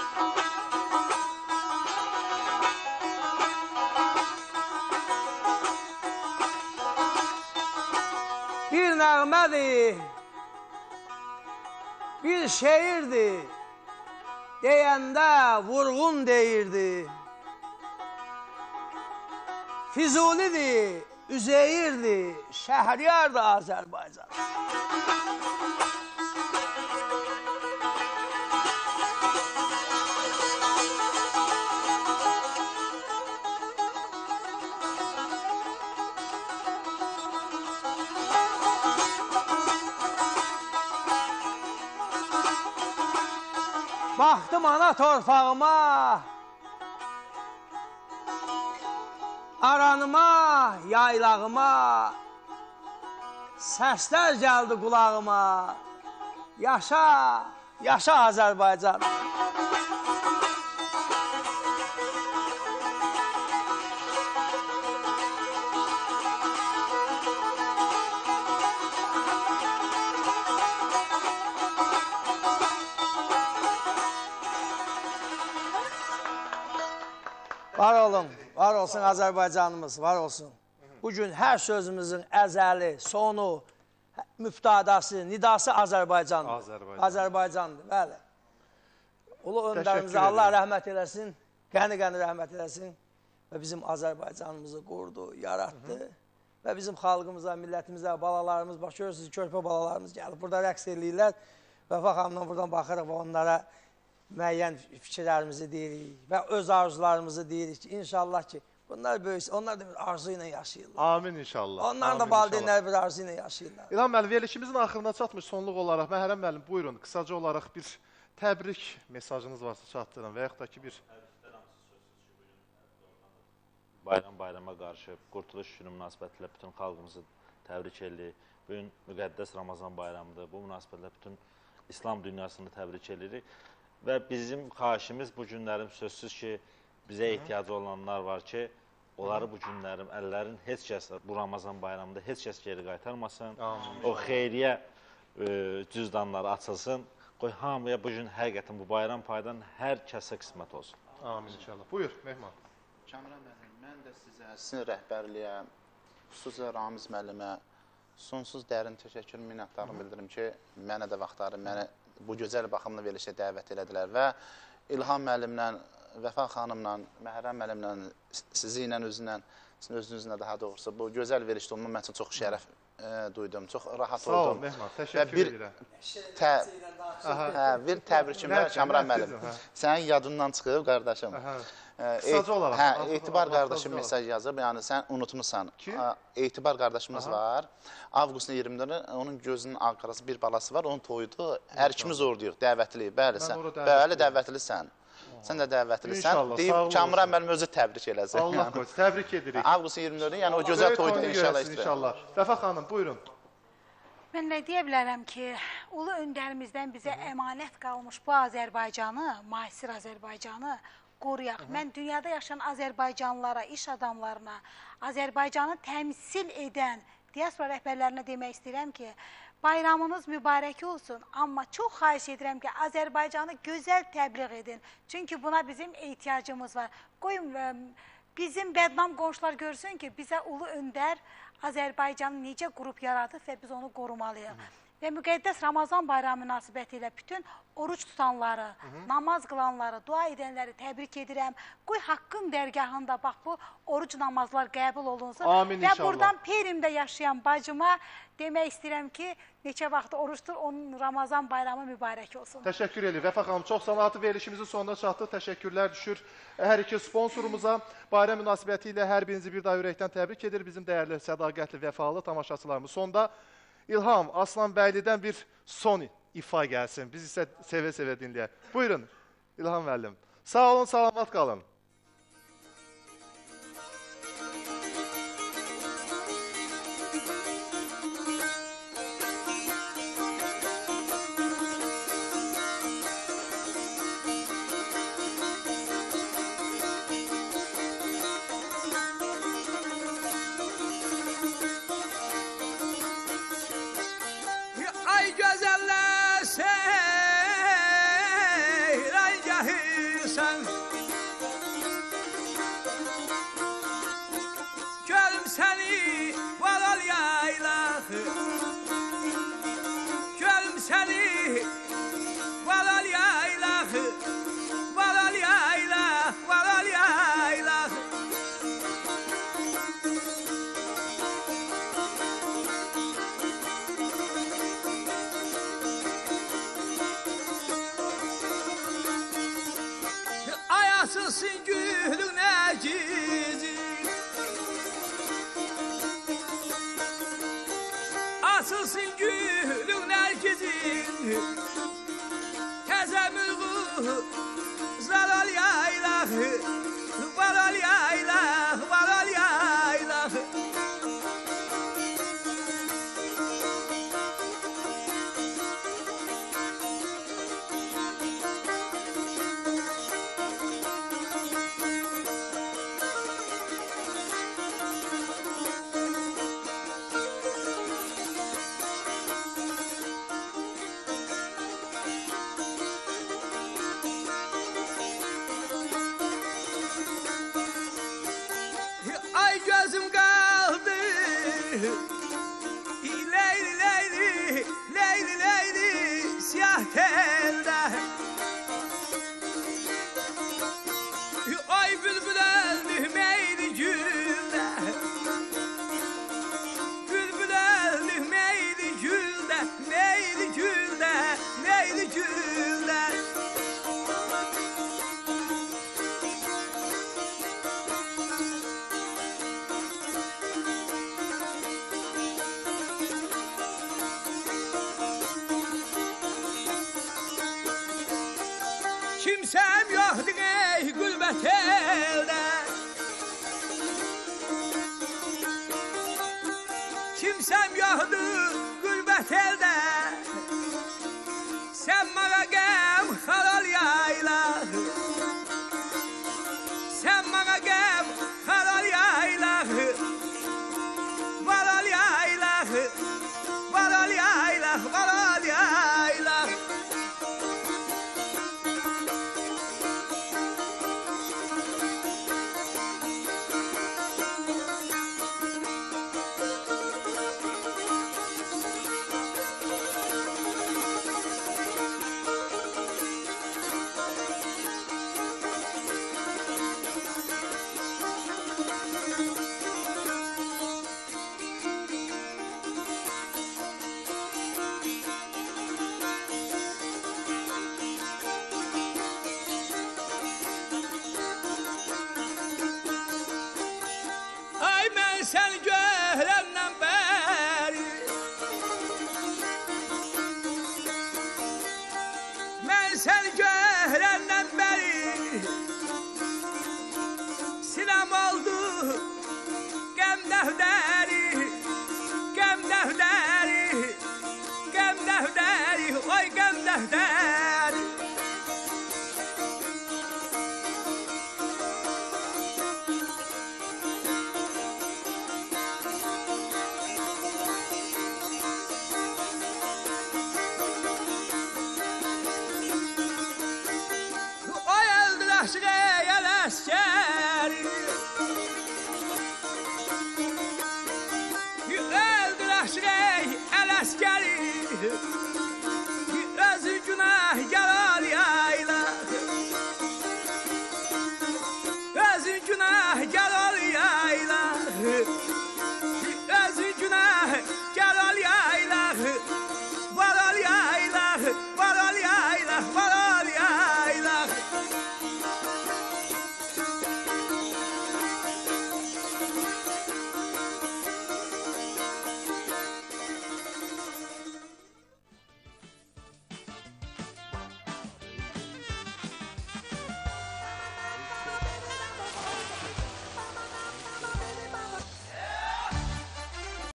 E: Bir nəğmədir, bir şeirdir, deyəndə vurğun deyirdi. Füzulidir, Üzeyirdir, Şəhriyar da Azərbaycan. Baxdım ana torpağıma, aranıma, yaylağıma, səslər gəldi qulağıma. Yaşa, yaşa Azərbaycan. Var olun, var olsun Azərbaycanımız, var olsun. Bugün hər sözümüzün əzəli, sonu, müftadası, nidası Azərbaycandır. Azərbaycandır, bəli. Ulu öndərimizə Allah rəhmət eləsin, qəni-qəni rəhmət eləsin və bizim Azərbaycanımızı qurdu, yaratdı və bizim xalqımıza, millətimizə, balalarımız, bax görürsünüz, körpə balalarımız gəlib, burada rəqs eləyirlər. Vəfa xanımdan buradan baxırıq və onlara müəyyən fikirlərimizi deyirik və öz arzularımızı deyirik ki, inşallah ki, bunlar böyük, onlar da bir arzu ilə yaşayırlar.
B: Amin inşallah.
E: Onlar da valideynlər bir arzu ilə yaşayırlar.
B: İlham müəllim, verilişimizin axırına çatmış sonluq olaraq, Məhrəm müəllim, buyurun, qısaca olaraq bir təbrik mesajınız varsa çatdırın və yaxud da ki, bir...
K: Bayrama qarşı Qurtuluş günü münasibətilə bütün xalqımızı təbrik edirik. Bugün müqəddəs Ramazan bayramıdır. Bu münasibətlə bütün İslam dünyasını təbrik edirik. Və bizim xahişimiz bu günlərim sözsüz ki, bizə ehtiyacı olanlar var ki, onları bu günlərim, əllərin heç kəs bu Ramazan bayramında heç kəs geri qaytarmasın. O xeyriyyə cüzdanları açılsın. Qoy hamıya bu gün həqiqətən bu bayram paydan hər kəsə qismət olsun.
B: Amin inşallah. Buyur, Mehman.
D: Kamran müəllim, mən də sizə, sizin rəhbərliyə, xüsusilə Ramiz müəllimə sonsuz dərin təşəkkür minnətdarım bildirim ki, mənə də vaxtları, məni bu gözəl baxımlı verilişə dəvət elədilər və İlham müəllimlə, Vəfa xanımla, Məhrəm müəllimlə, sizi ilə özünlə, sizin özünüzlə daha doğrusu bu gözəl verilişdə olma mən üçün çox şərəf duydum, çox rahat oldum.
B: Sağ ol, Mehman, təşəkkür edirəm.
D: Bir təbrikim var, Kamran müəllim. Sənin yadından çıxıb, qardaşım.
B: Qısaca olaraq.
D: Etibar qardaşım mesaj yazıb, yəni sən unutmuşsan. Etibar qardaşımız var. Avqustun 24-ü, onun gözünün arqası bir balası var, onun toyudu. Hər ikimiz oradayıq, dəvətliyik. Bəli, dəvətlisən. Sən də dəvətlisən. Deyib, Kamran müəllim özü təbrik eləsin.
B: Allah qoysun, təbrik edirik.
D: Avqustun 24-ü, yəni o gözəl toydu inşallah.
B: Vəfa xanım, buyurun.
C: Mən nə deyə bilərəm ki, ulu öndərimizdən bizə əmanət qalmış bu Azərbaycanı, müasir Azərbaycanı qoruyaq. Mən dünyada yaşayan Azərbaycanlılara, iş adamlarına, Azərbaycanı təmsil edən diaspora rəhbərlərinə demək istəyirəm ki, bayramınız mübarək olsun, amma çox xahiş edirəm ki, Azərbaycanı gözəl təbliğ edin. Çünki buna bizim ehtiyacımız var. Qoyun, bizim bədnam qonşular görsün ki, bizə ulu öndər Azərbaycanı necə qrup yaradıb və biz onu qorumalıyıq. Və müqəddəs Ramazan bayramı münasibəti ilə bütün oruç tutanları, namaz qılanları, dua edənləri təbrik edirəm. Qoy haqqın dərgahında bax bu oruc namazlar qəbul olunsun.
B: Amin inşallah.
C: Və buradan Perimdə yaşayan bacıma demək istəyirəm ki, neçə vaxt oruçdur, onun Ramazan bayramı mübarək olsun.
B: Təşəkkür edirəm. Vəfa xanım, çox sənatı verilişimizin sonuna çatdıq. Təşəkkürlər düşür hər iki sponsorumuza. Bayram münasibəti ilə hər birinizi bir daha ürəkdən təbrik edir. Bizim dəyərli, sədaqətli, vəfalı tamaşaçılarımız. Sonda İlham Aslanbəylidən bir son ifa gəlsin. Biz isə sevə-sevə dinləyək. Buyurun, İlham müəllim. Sağ olun, salamat qalın.
J: Açılsın gülün nərgizi Açılsın gülün nərgizi Təzə mülğu Zalal yaylaq Valal yaylaq Valal yaylaq Ay gözüm kaldı Leyli leyli Leyli leyli Siyah telde Ay bülbül öldü meyli gülde Bülbül öldü meyli gülde Meyli gülde Meyli gülde Kimsem yoxdur ey qürbət eldə